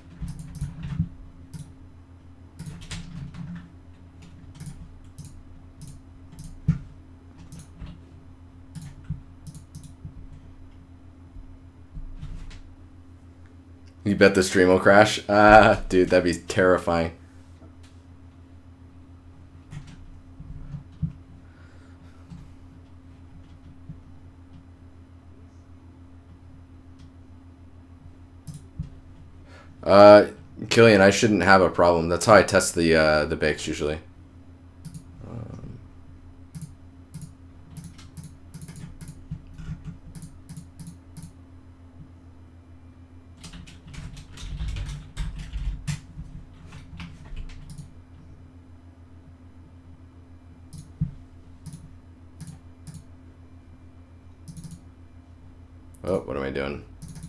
You bet the stream will crash? Ah, dude, that'd be terrifying. Uh, Killian, I shouldn't have a problem. That's how I test the uh, the bakes usually. Um, oh, what am I doing?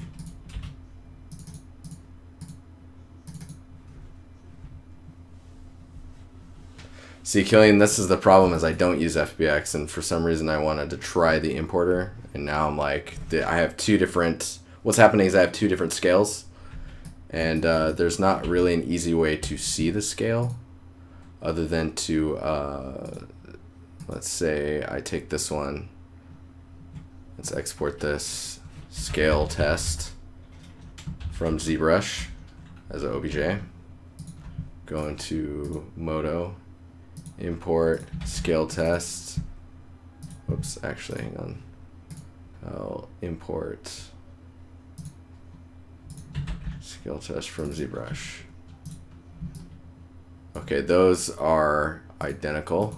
See, Killian, this is the problem, is I don't use F B X, and for some reason I wanted to try the importer, and now I'm like, I have two different, what's happening is I have two different scales, and uh, there's not really an easy way to see the scale, other than to, uh, let's say I take this one, let's export this scale test from ZBrush as an O B J, go into modo, import scale test. Whoops, actually, hang on. I'll import scale test from ZBrush. Okay, those are identical.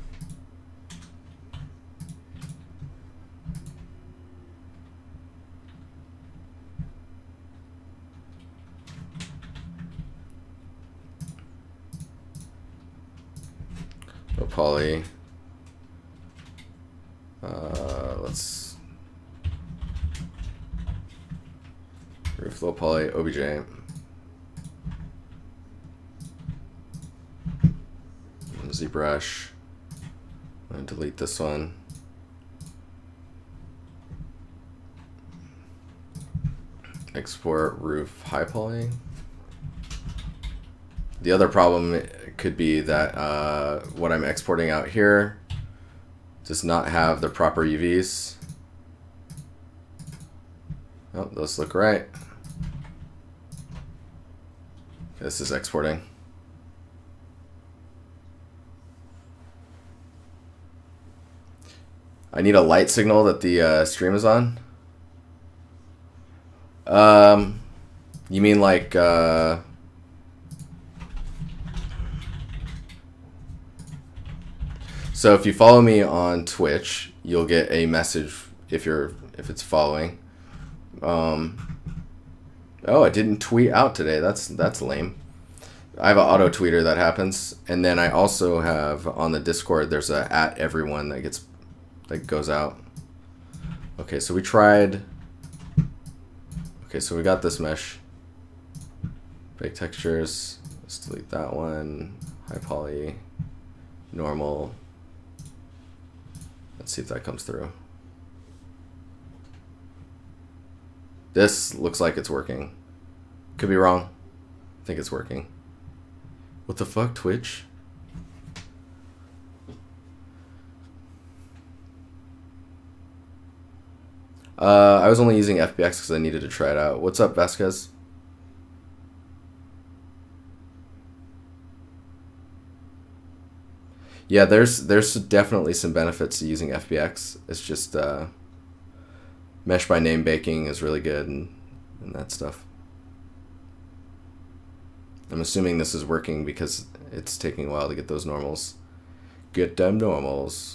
Poly. Uh, let's roof low poly O B J. ZBrush. I'm gonna delete this one. Export roof high poly. The other problem could be that uh, what I'm exporting out here does not have the proper U Vs. Oh, those look right. This is exporting. I need a light signal that the uh, stream is on. Um, you mean like... Uh, So if you follow me on Twitch, you'll get a message if you're if it's following. Um, oh, it didn't tweet out today. That's that's lame. I have an auto tweeter that happens, and then I also have on the Discord. There's a at everyone that gets that goes out. Okay, so we tried. Okay, so we got this mesh. Bake textures. Let's delete that one. High poly. Normal. Let's see if that comes through. This looks like it's working. Could be wrong. I think it's working. What the fuck, Twitch? Uh, I was only using F B X because I needed to try it out. What's up, Vasquez? Yeah, there's there's definitely some benefits to using F B X. It's just uh, mesh by name baking is really good and, and that stuff. I'm assuming this is working because it's taking a while to get those normals. Get them normals.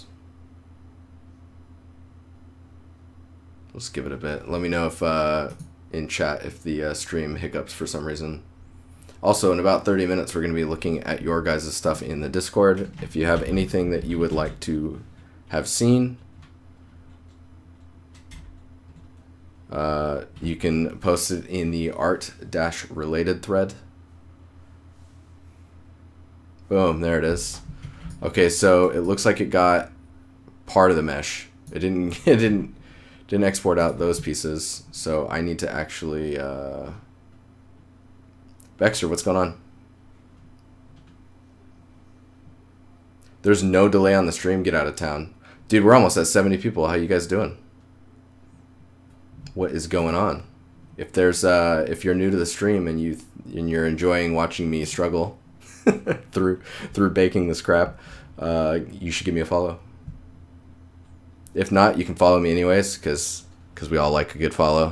Let's give it a bit. Let me know if uh, in chat if the uh, stream hiccups for some reason. Also, in about thirty minutes, we're going to be looking at your guys' stuff in the Discord. If you have anything that you would like to have seen, uh, you can post it in the art-related thread. Boom, there it is. Okay, so it looks like it got part of the mesh. It didn't. It didn't. Didn't export out those pieces. So I need to actually. Uh, Baxter, what's going on? There's no delay on the stream. Get out of town. Dude, we're almost at seventy people. How you guys doing? What is going on? If there's uh if you're new to the stream and you and you're enjoying watching me struggle through through baking this crap, uh you should give me a follow. If not, you can follow me anyways, cuz cuz we all like a good follow.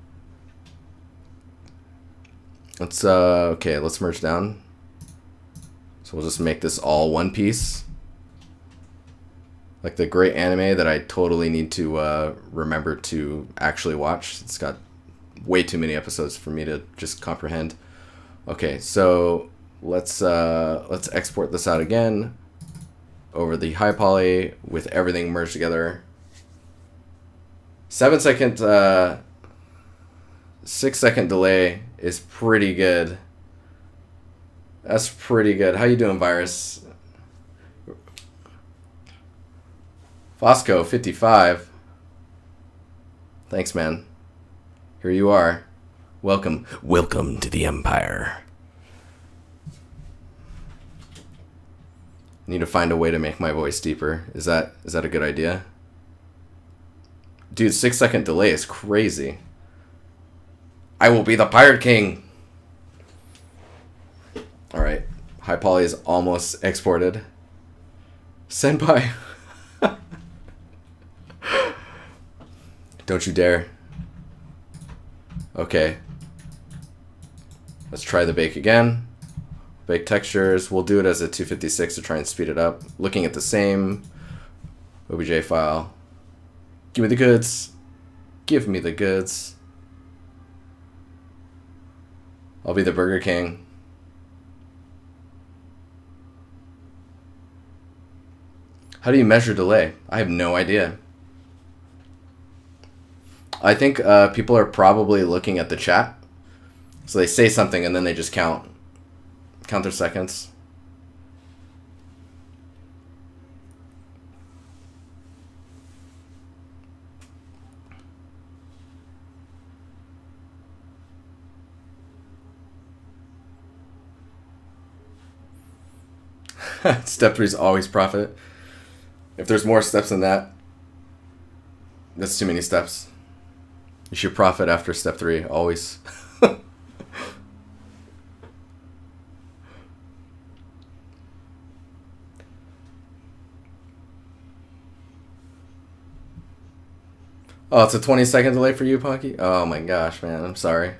Let's uh okay, let's merge down. So we'll just make this all one piece. Like the great anime that I totally need to uh remember to actually watch. It's got way too many episodes for me to just comprehend. Okay, so let's uh let's export this out again over the high poly with everything merged together. Seven second uh six second delay is pretty good. That's pretty good. How you doing, Virus? Fosco fifty-five. Thanks, man. Here you are. Welcome. Welcome to the Empire. I need to find a way to make my voice deeper. Is that is that a good idea? Dude, six second delay is crazy. I will be the Pirate King. Alright. High poly is almost exported. Senpai. Don't you dare. Okay. Let's try the bake again. Bake textures. We'll do it as a two fifty-six to try and speed it up. Looking at the same O B J file. Give me the goods. Give me the goods. I'll be the Burger King. How do you measure delay? I have no idea. I think uh, people are probably looking at the chat. So they say something and then they just count. Count their seconds. Step three is always profit. If there's more steps than that, that's too many steps. You should profit after step three, always. Oh, it's a twenty second delay for you, Punky? Oh my gosh, man, I'm sorry.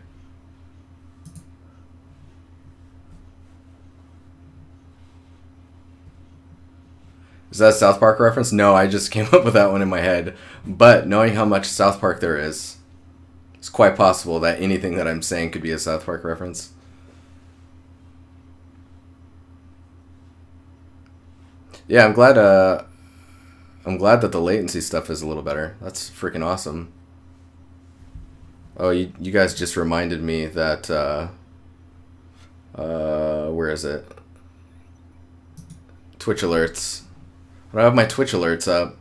Is that a South Park reference? No, I just came up with that one in my head. But knowing how much South Park there is, it's quite possible that anything that I'm saying could be a South Park reference. Yeah, I'm glad uh I'm glad that the latency stuff is a little better. That's freaking awesome. Oh, you, you guys just reminded me that uh uh where is it? Twitch alerts. I don't have my Twitch alerts up.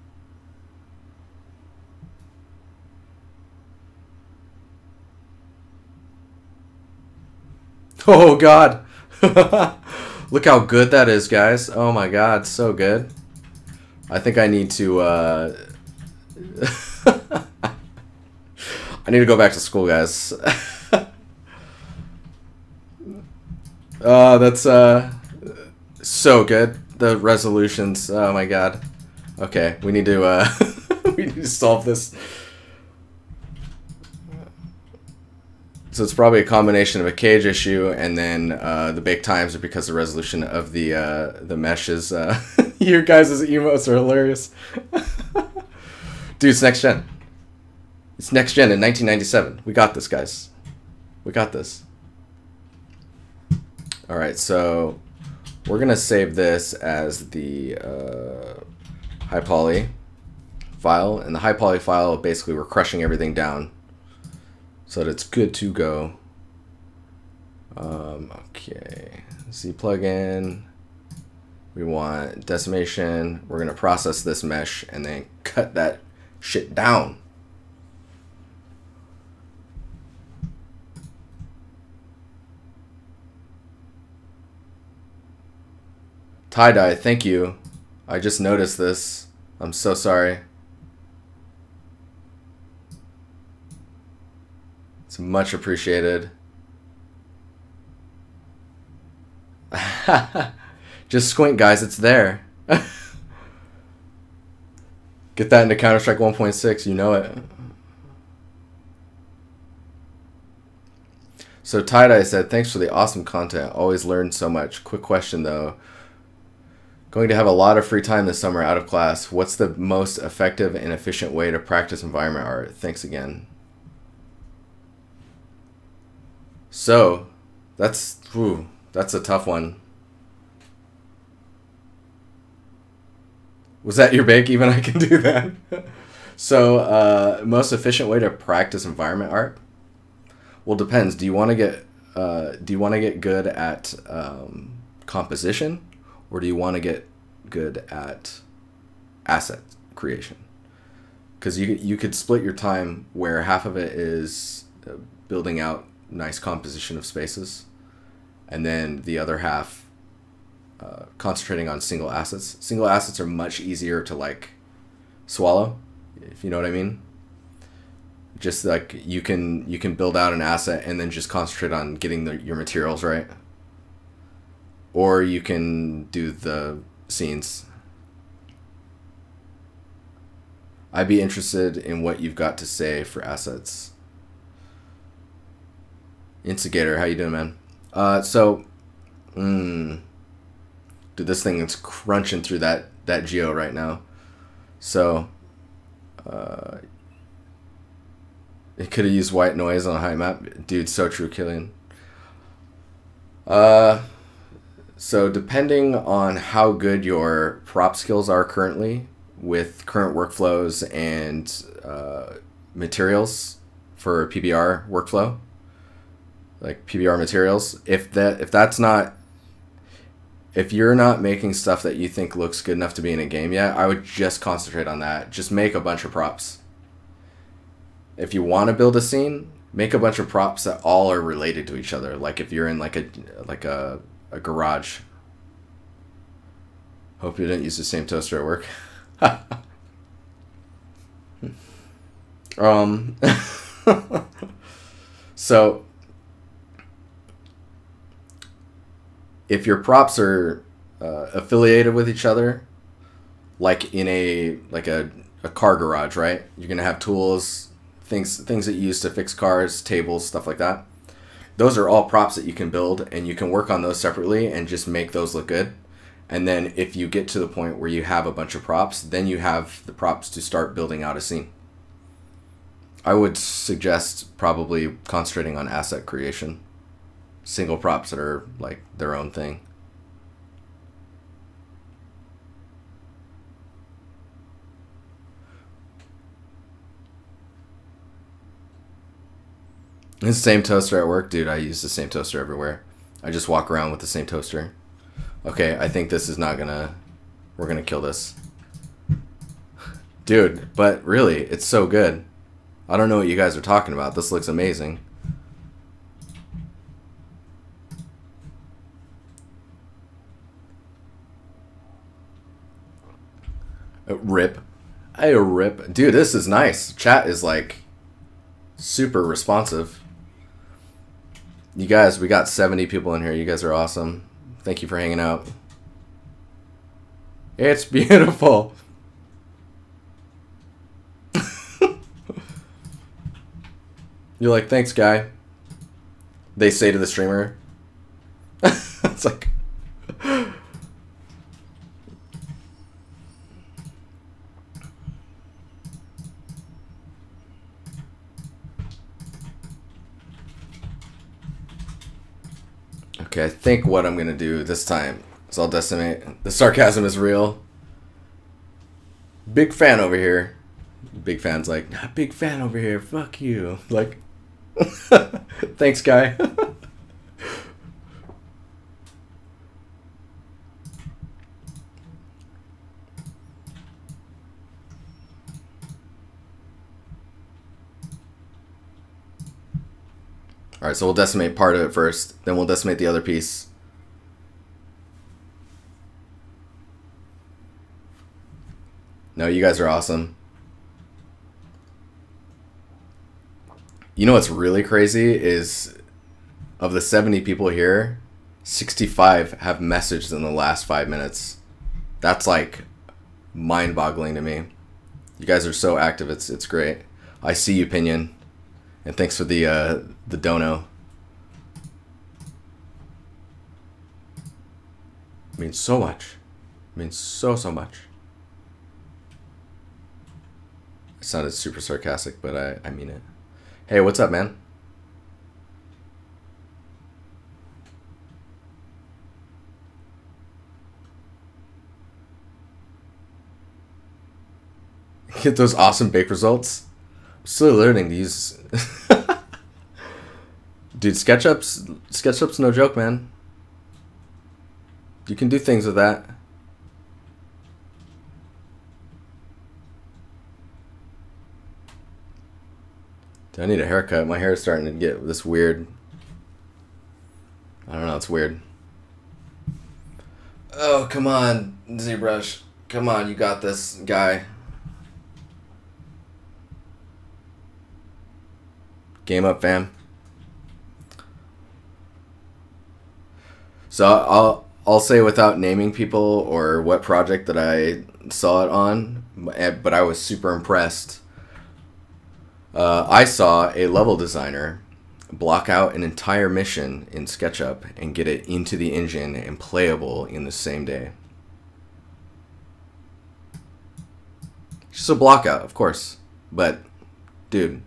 Oh god. Look how good that is, guys. Oh my god, so good. I think I need to uh I need to go back to school, guys. Oh, that's uh so good. The resolutions. Oh my god. Okay, we need to uh we need to solve this. So it's probably a combination of a cage issue and then uh, the bake times are because the resolution of the uh, the mesh is. Uh, your guys' emotes are hilarious. Dude, it's next gen. It's next gen in nineteen ninety-seven. We got this, guys. We got this. All right, so we're gonna save this as the uh, high poly file, and the high poly file basically we're crushing everything down so that it's good to go. Um, okay, Z plugin. We want decimation. We're gonna process this mesh and then cut that shit down. Tie-dye, thank you. I just noticed this. I'm so sorry. It's much appreciated. Just squint, guys. It's there. Get that into Counter-Strike one point six. You know it. So Tie-Dye said, thanks for the awesome content. Always learn so much. Quick question, though. Going to have a lot of free time this summer out of class. What's the most effective and efficient way to practice environment art? Thanks again. So, that's, whew, that's a tough one. Was that your bake? Even I can do that. So, uh, most efficient way to practice environment art? Well, depends. Do you want to get uh, do you want to get good at um, composition, or do you want to get good at asset creation? Because you you could split your time where half of it is building out nice composition of spaces, and then the other half uh, concentrating on single assets. Single assets are much easier to like swallow, if you know what I mean. Just like you can you can build out an asset and then just concentrate on getting the, your materials right. Or you can do the scenes. I'd be interested in what you've got to say for assets. Instigator, how you doing, man? Uh, so, mm, dude, this thing is crunching through that that geo right now. So, uh. It could have used white noise on a high map. Dude, so true, Killian. Uh, so depending on how good your prop skills are currently with current workflows and uh, materials for P B R workflow, like P B R materials, if that if that's not, if you're not making stuff that you think looks good enough to be in a game yet, I would just concentrate on that. Just make a bunch of props. If you want to build a scene, make a bunch of props that all are related to each other. Like if you're in like a like a, a garage. Hope you didn't use the same toaster at work. um. So if your props are uh, affiliated with each other, like in a like a, a car garage, right? You're gonna have tools. Things things that you use to fix cars, tables, stuff like that. Those are all props that you can build, and you can work on those separately and just make those look good. And then if you get to the point where you have a bunch of props, then you have the props to start building out a scene. I would suggest probably concentrating on asset creation. Single props that are like their own thing. It's the same toaster at work, dude. I use the same toaster everywhere. I just walk around with the same toaster. Okay, I think this is not gonna... We're gonna kill this. Dude, but really, it's so good. I don't know what you guys are talking about. This looks amazing. Uh, rip. Hey, rip. Dude, this is nice. Chat is like super responsive. You guys, we got seventy people in here. You guys are awesome. Thank you for hanging out. It's beautiful. You're like, thanks, guy. They say to the streamer. It's like... Okay, I think what I'm gonna do this time is I'll decimate. The sarcasm is real. Big fan over here. Big fan's like, not big fan over here. Fuck you. Like, thanks, guy. Alright, so we'll decimate part of it first, then we'll decimate the other piece. No, you guys are awesome. You know what's really crazy is of the seventy people here, sixty-five have messaged in the last five minutes. That's like mind-boggling to me. You guys are so active. It's it's great. I see you, Pinion, and thanks for the uh, the dono. It means so much. It means so so much. It sounded super sarcastic, but I I mean it. Hey, what's up, man? Get those awesome bake results. I'm still learning to use. Dude, SketchUp's SketchUp's no joke, man. You can do things with that. Do I need a haircut? My hair is starting to get this weird. I don't know, it's weird. Oh, come on, ZBrush. Come on, you got this, guy. Game up, fam. So I'll I'll say without naming people or what project that I saw it on, but I was super impressed. Uh, I saw a level designer block out an entire mission in SketchUp and get it into the engine and playable in the same day. Just a block out, of course, but dude.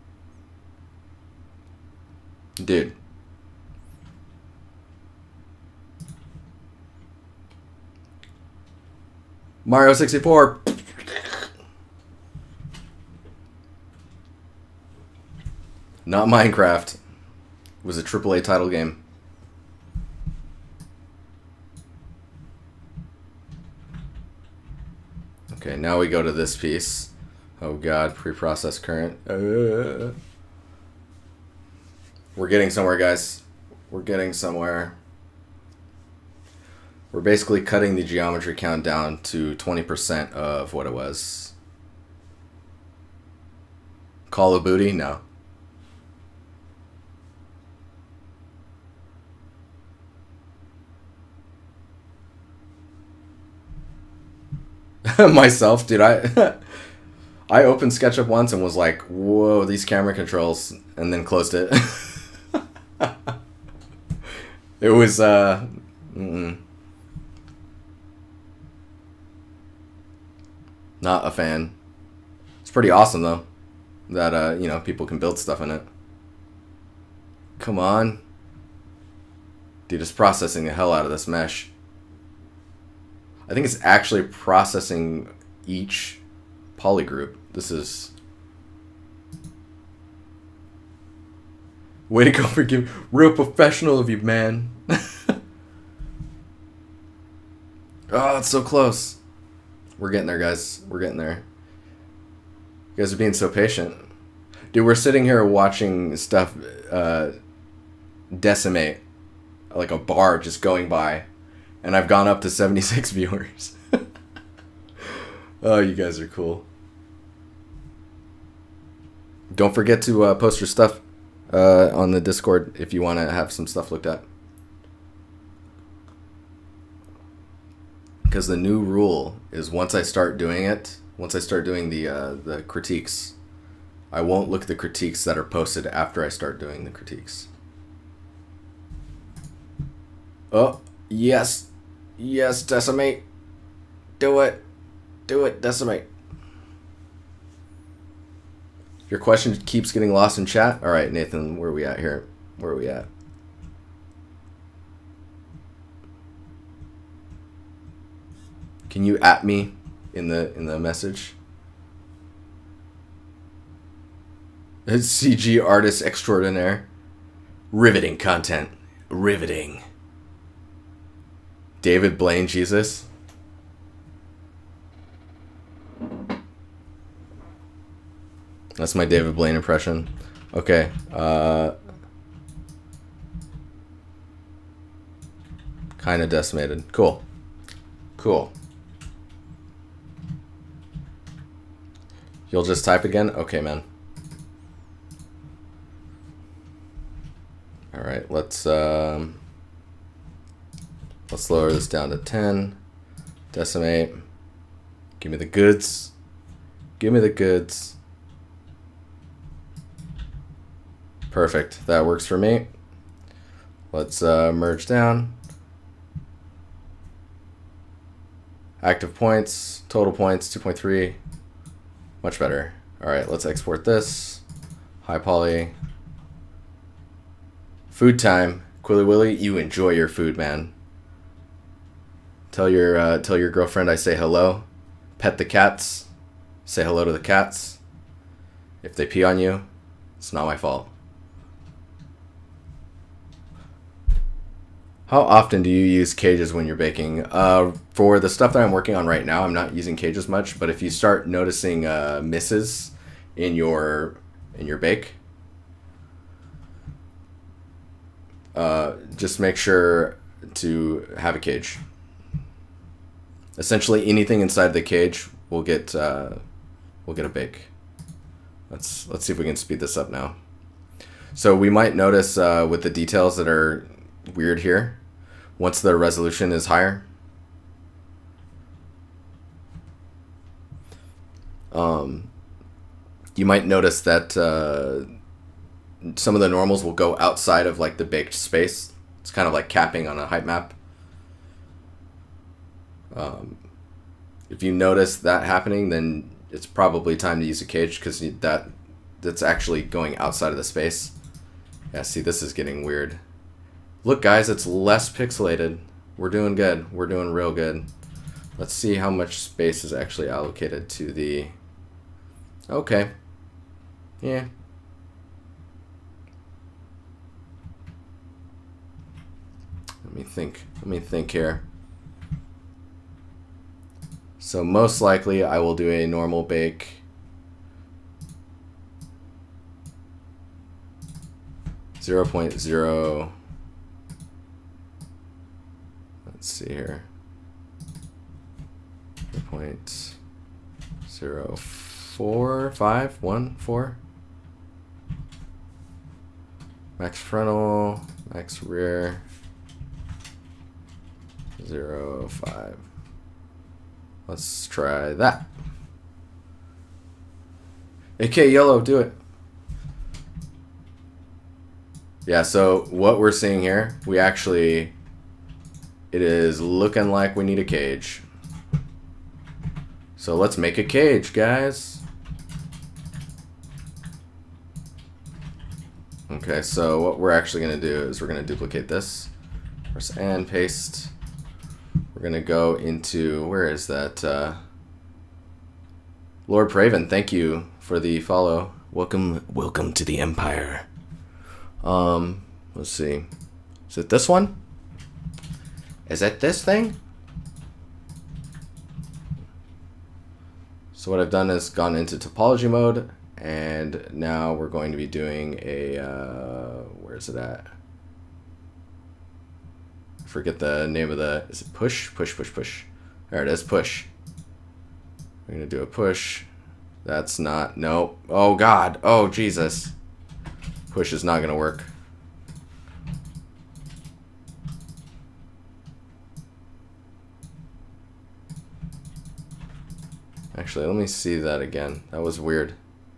Dude. Mario sixty-four. Not Minecraft. It was a triple A title game. Okay, now we go to this piece. Oh god, preprocessed current. Uh. We're getting somewhere, guys. We're getting somewhere. We're basically cutting the geometry count down to twenty percent of what it was. Call of Booty? No. Myself, dude, I I opened SketchUp once and was like, whoa, these camera controls, and then closed it. It was, uh, mm-mm. Not a fan. It's pretty awesome, though, that, uh, you know, people can build stuff in it. Come on. Dude, it's processing the hell out of this mesh. I think it's actually processing each poly group. This is... Way to go for giving... Real professional of you, man. Oh, it's so close. We're getting there, guys. We're getting there. You guys are being so patient. Dude, we're sitting here watching stuff uh, decimate. Like a bar just going by. And I've gone up to seventy-six viewers. Oh, you guys are cool. Don't forget to uh, post your stuff uh, on the Discord if you want to have some stuff looked at. Because the new rule is once I start doing it, once I start doing the uh, the critiques, I won't look at the critiques that are posted after I start doing the critiques. Oh, yes. Yes, decimate. Do it. Do it, decimate. Your question keeps getting lost in chat. All right, Nathan, where are we at here? Where are we at? Can you at me in the in the message? It's C G artist extraordinaire. Riveting content. Riveting. David Blaine, Jesus. That's my David Blaine impression. Okay. Uh, kind of decimated. Cool. Cool. You'll just type again? Okay, man. All right, let's um, let's lower this down to ten. Decimate. Give me the goods. Give me the goods. Perfect. That works for me. Let's uh, merge down. Active points, total points, two point three. Much better. All right, let's export this. High poly. Food time. Quilly Willy, you enjoy your food, man. Tell your uh, tell your girlfriend I say hello. Pet the cats. Say hello to the cats. If they pee on you, it's not my fault. How often do you use cages when you're baking? Uh, for the stuff that I'm working on right now, I'm not using cages much, but if you start noticing uh, misses in your in your bake, uh, just make sure to have a cage. Essentially, anything inside the cage will get uh, will get a bake. Let's let's see if we can speed this up now. So we might notice uh, with the details that are weird here, once the resolution is higher, um, you might notice that uh, some of the normals will go outside of like the baked space. It's kind of like capping on a height map. Um, if you notice that happening, then it's probably time to use a cage, because that that's actually going outside of the space. Yeah, see, this is getting weird. Look, guys, it's less pixelated. We're doing good. We're doing real good. Let's see how much space is actually allocated to the... Okay. Yeah. Let me think. Let me think here. So most likely I will do a normal bake. zero point zero. Let's see here. zero point zero four five one four. Max frontal, max rear. zero five. Let's try that. A K Yellow, do it. Yeah, so what we're seeing here, we actually, it is looking like we need a cage. So let's make a cage, guys. Okay, so what we're actually gonna do is we're gonna duplicate this. Press and paste. We're gonna go into, where is that? Uh, Lord Praven, thank you for the follow. Welcome, welcome to the Empire. Um, let's see. Is it this one? Is it this thing? So what I've done is gone into topology mode, and now we're going to be doing a, uh, where is it at? I forget the name of the, is it push? Push, push, push. There it is, push. We're gonna do a push. That's not, nope. Oh God, oh Jesus. Push is not gonna work. Actually, let me see that again. That was weird.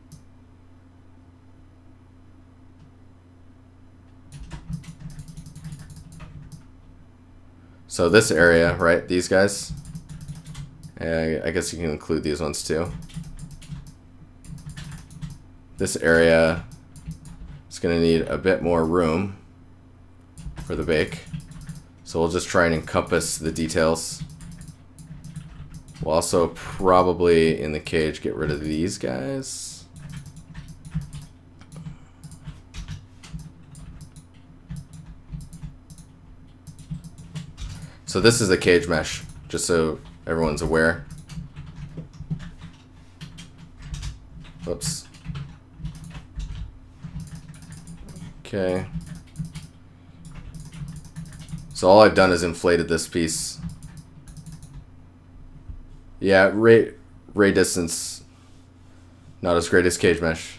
So this area, right, these guys, I, I guess you can include these ones too. This area is going to need a bit more room for the bake. So we'll just try and encompass the details. We'll also probably, in the cage, get rid of these guys. So this is the cage mesh, just so everyone's aware. Whoops. Okay. So all I've done is inflated this piece. Yeah, ray, ray distance. Not as great as cage mesh.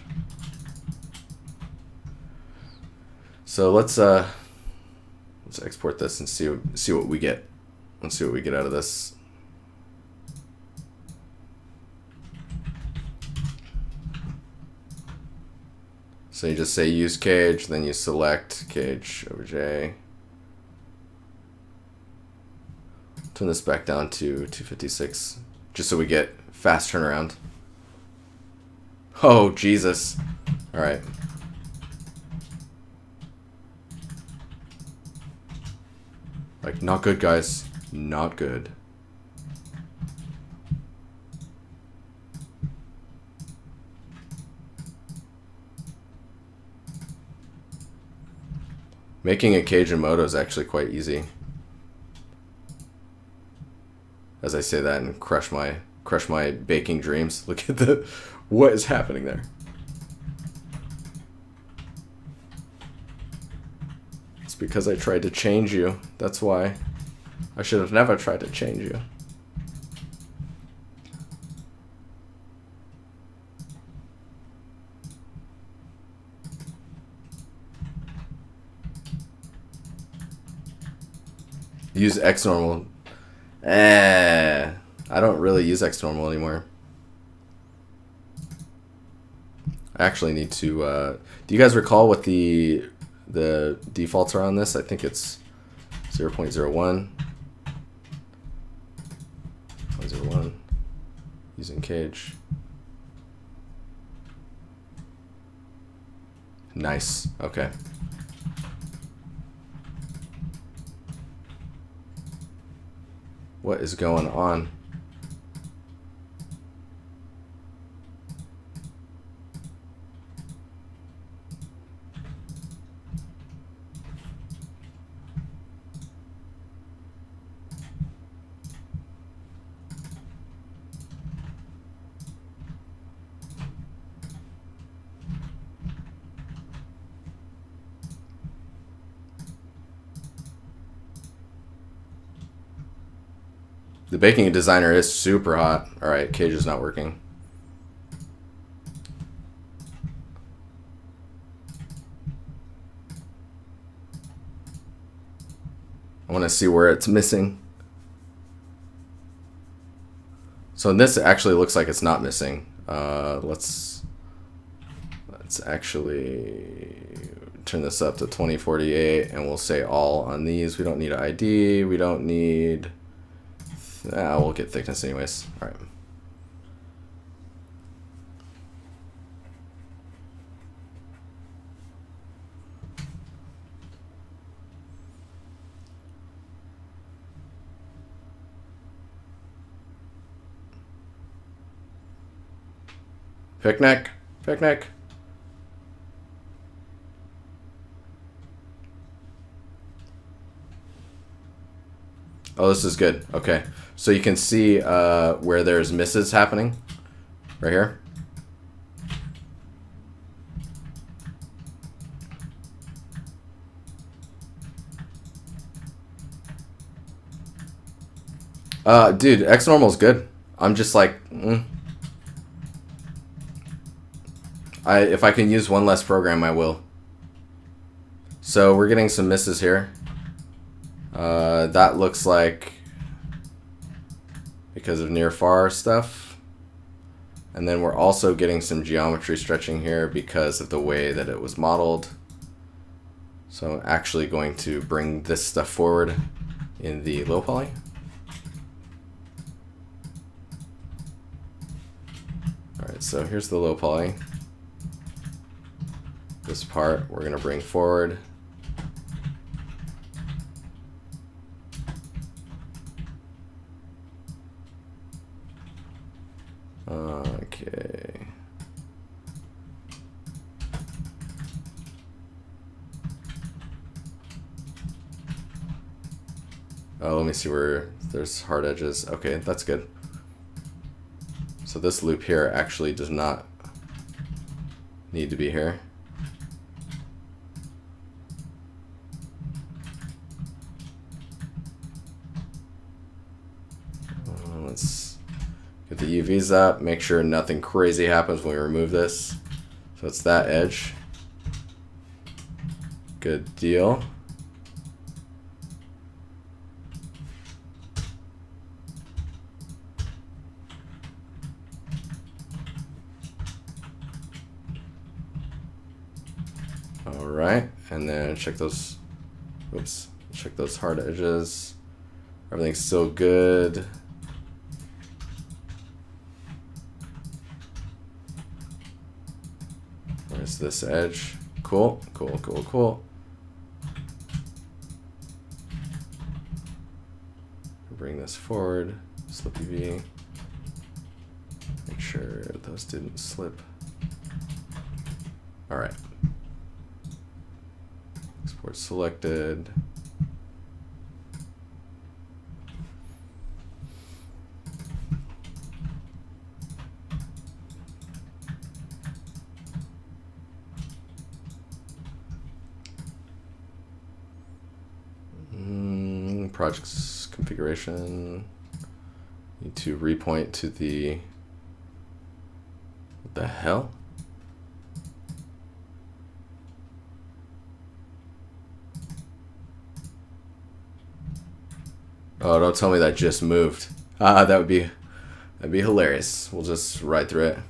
So let's uh, let's export this and see see what we get. Let's see what we get out of this. So you just say use cage, then you select cage O B J. Turn this back down to two fifty-six, just so we get fast turnaround. Oh, Jesus. All right. Like, not good, guys. Not good. Making a cage in Modo is actually quite easy. As I say that and crush my crush my baking dreams. Look at the what is happening there. It's because I tried to change you. That's why. I should have never tried to change you. Use X normal. Eh, I don't really use X normal anymore. I actually need to. Uh, do you guys recall what the the defaults are on this? I think it's zero point zero one. zero point zero one. Using cage. Nice. Okay. What is going on? The baking designer is super hot. All right, cage is not working. I want to see where it's missing. So this actually looks like it's not missing. Uh, let's let's actually turn this up to twenty forty-eight, and we'll say all on these. We don't need an I D. We don't need. Ah, we'll get thickness anyways. All right. Picnic, picnic. Oh, this is good. Okay. So you can see uh, where there's misses happening right here. Uh, dude, X normal is good. I'm just like, mm. I if I can use one less program, I will. So we're getting some misses here. Uh, that looks like because of near far stuff. And then we're also getting some geometry stretching here because of the way that it was modeled. So I'm actually going to bring this stuff forward in the low poly. Alright, so here's the low poly. This part we're going to bring forward. Okay. Oh, let me see where there's hard edges. Okay, that's good. So this loop here actually does not need to be here. the U Vs up, make sure nothing crazy happens when we remove this. So it's that edge. Good deal. All right, and then check those, oops, check those hard edges. Everything's still good. Where's this edge? Cool, cool, cool, cool. Bring this forward, slip U V. Make sure those didn't slip. All right. Export selected. Mm, projects configuration. Need to repoint to the. What the hell? Oh, don't tell me that just moved. Ah, that would be, that'd be hilarious. We'll just ride through it.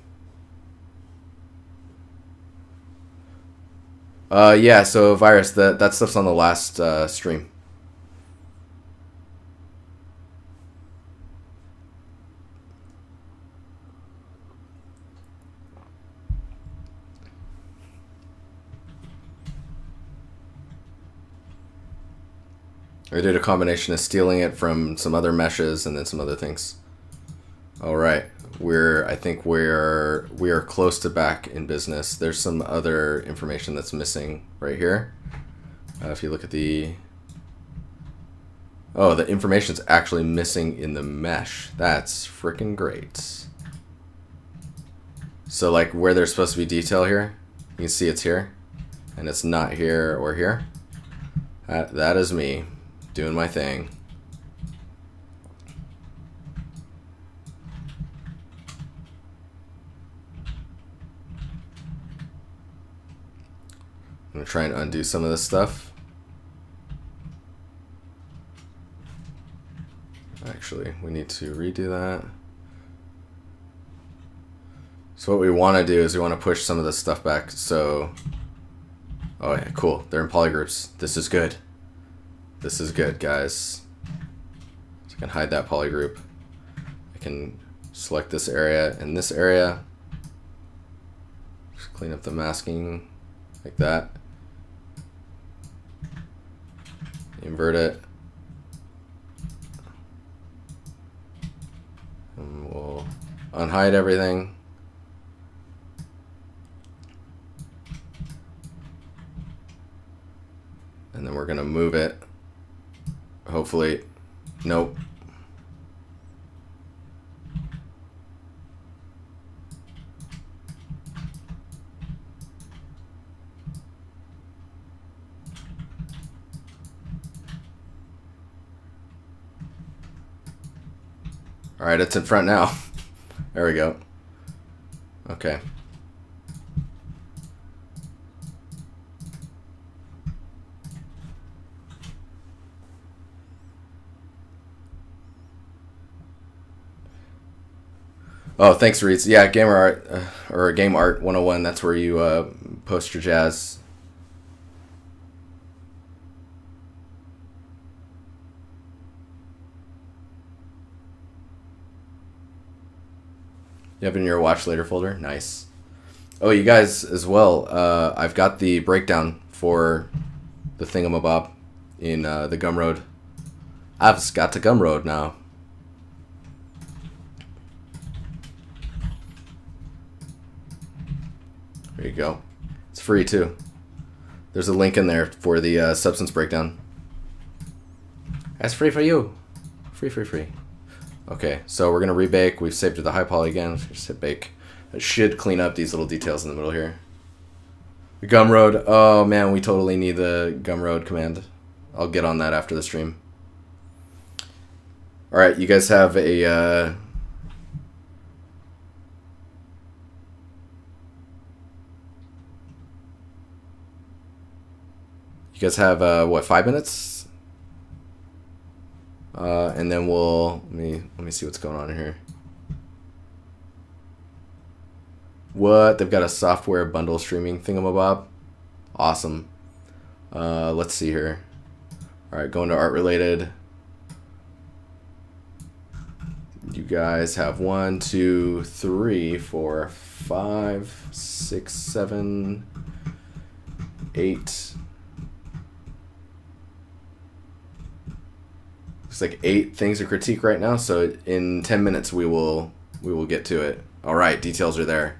Uh, yeah. So virus, that that stuff's on the last uh, stream. I did a combination of stealing it from some other meshes and then some other things. All right, we're I think we're we are close to back in business. There's some other information that's missing right here. Uh, if you look at the oh, the information's actually missing in the mesh. That's freaking great. So like where there's supposed to be detail here, you can see it's here, and it's not here or here. That that is me. Doing my thing. I'm gonna try and undo some of this stuff. Actually, we need to redo that. So what we want to do is we want to push some of this stuff back. So, oh yeah, cool. They're in polygroups. This is good. This is good, guys. So I can hide that polygroup. I can select this area and this area. Just clean up the masking like that. Invert it. And we'll unhide everything. And then we're gonna move it. Hopefully, nope. All right, it's in front now. There we go. Okay. Oh, thanks, Reeds. Yeah, gamer art uh, or game art one oh one. That's where you uh, post your jazz. You have it in your watch later folder. Nice. Oh, you guys as well. Uh, I've got the breakdown for the thingamabob in uh, the Gumroad. I've got the Gumroad now. There you go. It's free too. There's a link in there for the uh, substance breakdown. That's free for you. Free, free, free. Okay, so we're gonna rebake. We've saved to the high poly again. Just hit bake. It should clean up these little details in the middle here. The Gumroad. Oh man, we totally need the Gumroad command. I'll get on that after the stream. All right, you guys have a uh, You guys have uh, what, five minutes? Uh, and then we'll let me let me see what's going on in here. What? They've got a software bundle streaming thingamabob. Awesome. Uh, let's see here. All right, going to art related. You guys have one, two, three, four, five, six, seven, eight. Looks like eight things to critique right now. So in ten minutes we will we will get to it. All right, details are there.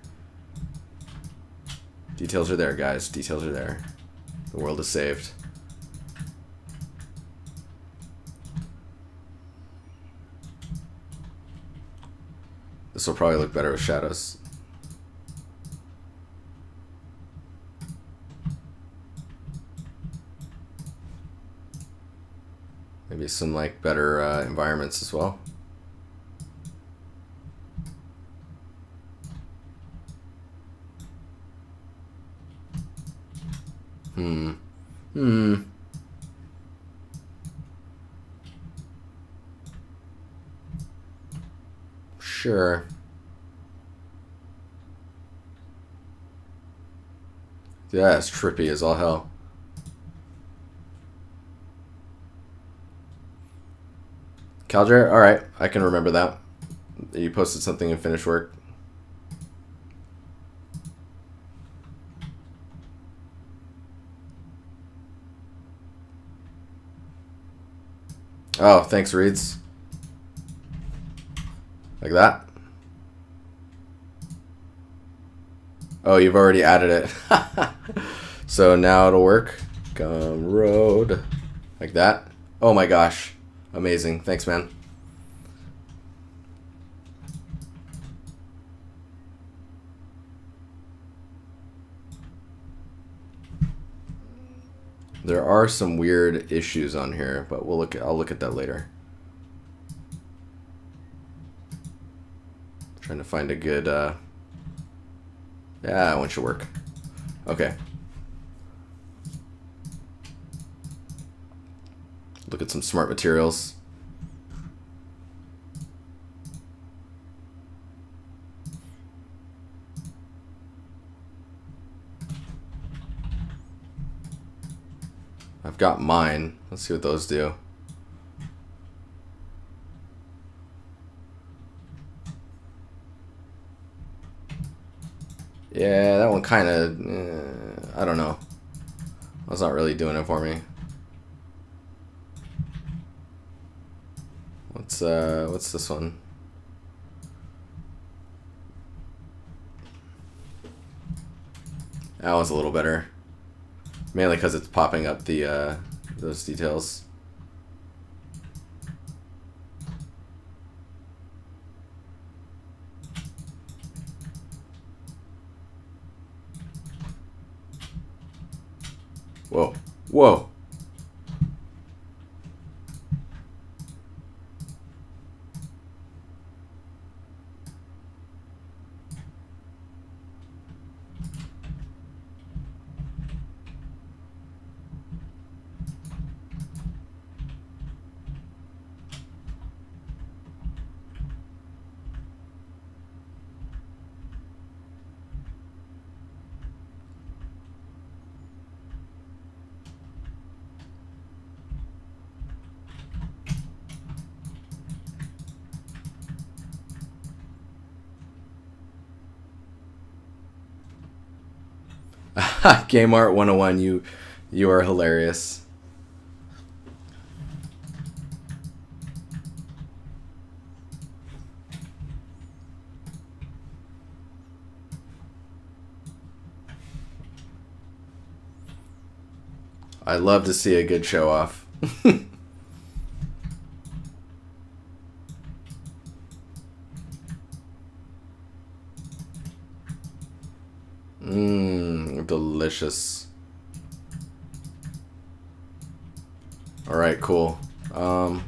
Details are there, guys. Details are there. The world is saved. This will probably look better with shadows. Maybe some like better uh, environments as well. Hmm. Hmm. Sure. Yeah, it's trippy as all hell. Calger, alright, I can remember that. You posted something in finished work. Oh, thanks, Reeds. Like that. Oh, you've already added it. So now it'll work. Come road. Like that. Oh my gosh. Amazing. Thanks, man. There are some weird issues on here, but we'll look at, I'll look at that later. Trying to find a good uh yeah, that one should work. Okay. Look at some smart materials. I've got mine. Let's see what those do. Yeah, that one kind of, eh, I don't know. That's not really doing it for me. What's uh, what's this one? That one's a little better, mainly because it's popping up the uh, those details. Whoa, whoa. Game Art one oh one, you you are hilarious. I love to see a good show off. Mmm, delicious. All right, cool. Um,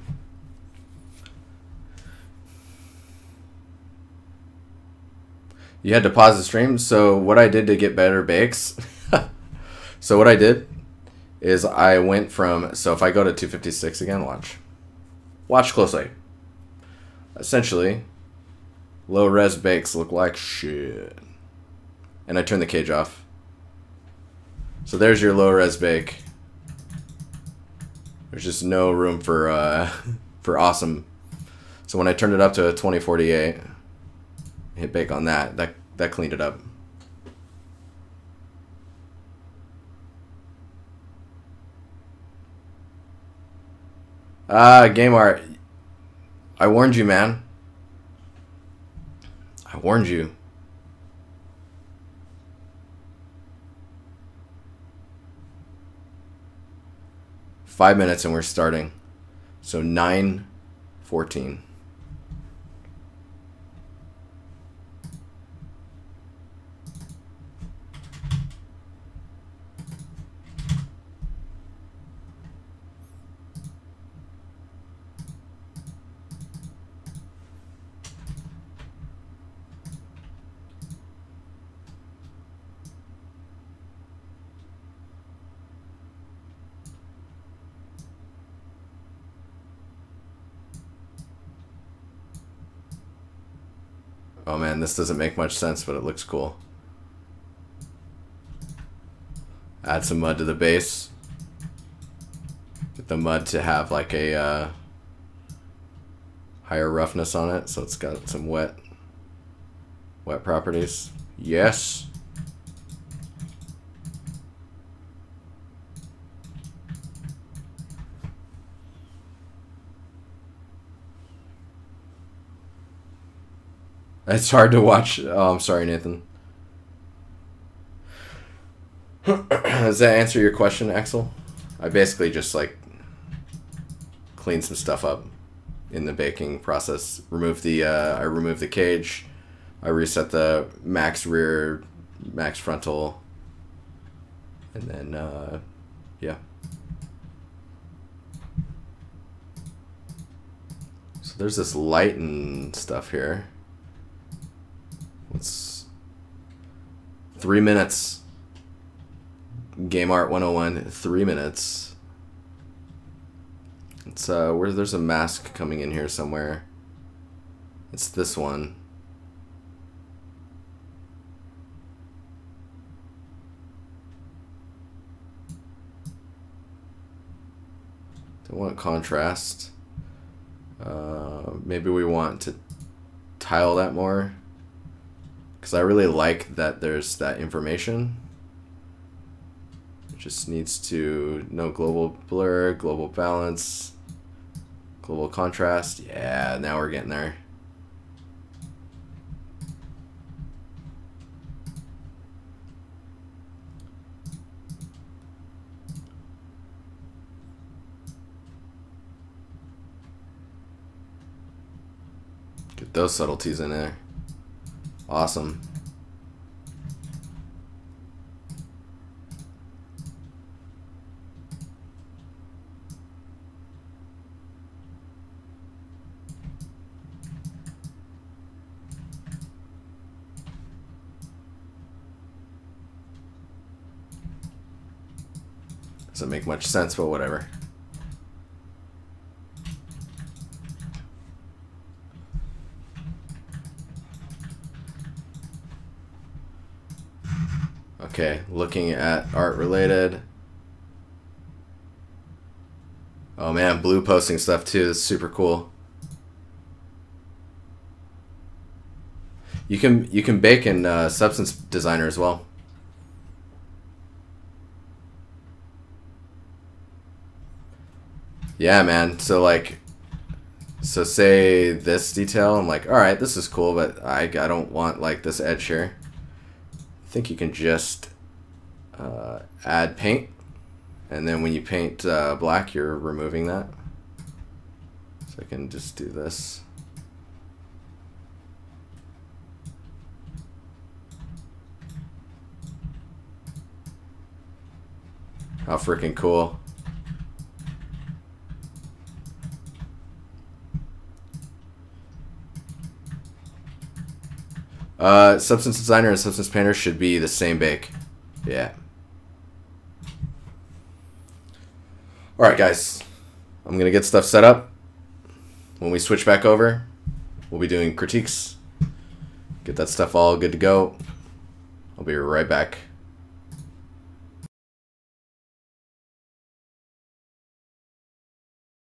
you had to pause the stream. So what I did to get better bakes. So what I did is I went from, so if I go to two fifty-six again, watch. Watch closely. Essentially, low res bakes look like shit. And I turn the cage off. So there's your low res bake. There's just no room for uh, for awesome. So when I turned it up to a twenty forty-eight, hit bake on that, that that cleaned it up. Ah, game art. I warned you, man. I warned you. Five minutes and we're starting. So nine fourteen. Oh man, this doesn't make much sense, but it looks cool. Add some mud to the base. Get the mud to have like a uh, higher roughness on it, so it's got some wet, wet properties. Yes. It's hard to watch. Oh, I'm sorry, Nathan. Does that answer your question, Axel? I basically just like clean some stuff up in the baking process. Remove the uh, I remove the cage. I reset the max rear, max frontal, and then uh, yeah. So there's this light and stuff here. It's three minutes. Game Art one oh one, three minutes. It's uh, where there's a mask coming in here somewhere. It's this one. Don't want contrast. Uh, maybe we want to tile that more. Because I really like that there's that information. It just needs to know global blur, global balance, global contrast. Yeah, now we're getting there. Get those subtleties in there. Awesome. Doesn't make much sense, but whatever. Okay, looking at art related. Oh man, blue posting stuff too. That's super cool. You can you can bake in uh, Substance Designer as well. Yeah, man. So like, so say this detail. I'm like, all right, this is cool, but I I don't want like this edge here. I think you can just uh, add paint, and then when you paint uh, black, you're removing that. So I can just do this. How freaking cool. Uh, Substance Designer and Substance Painter should be the same bake. Yeah. Alright, guys. I'm going to get stuff set up. When we switch back over, we'll be doing critiques. Get that stuff all good to go. I'll be right back.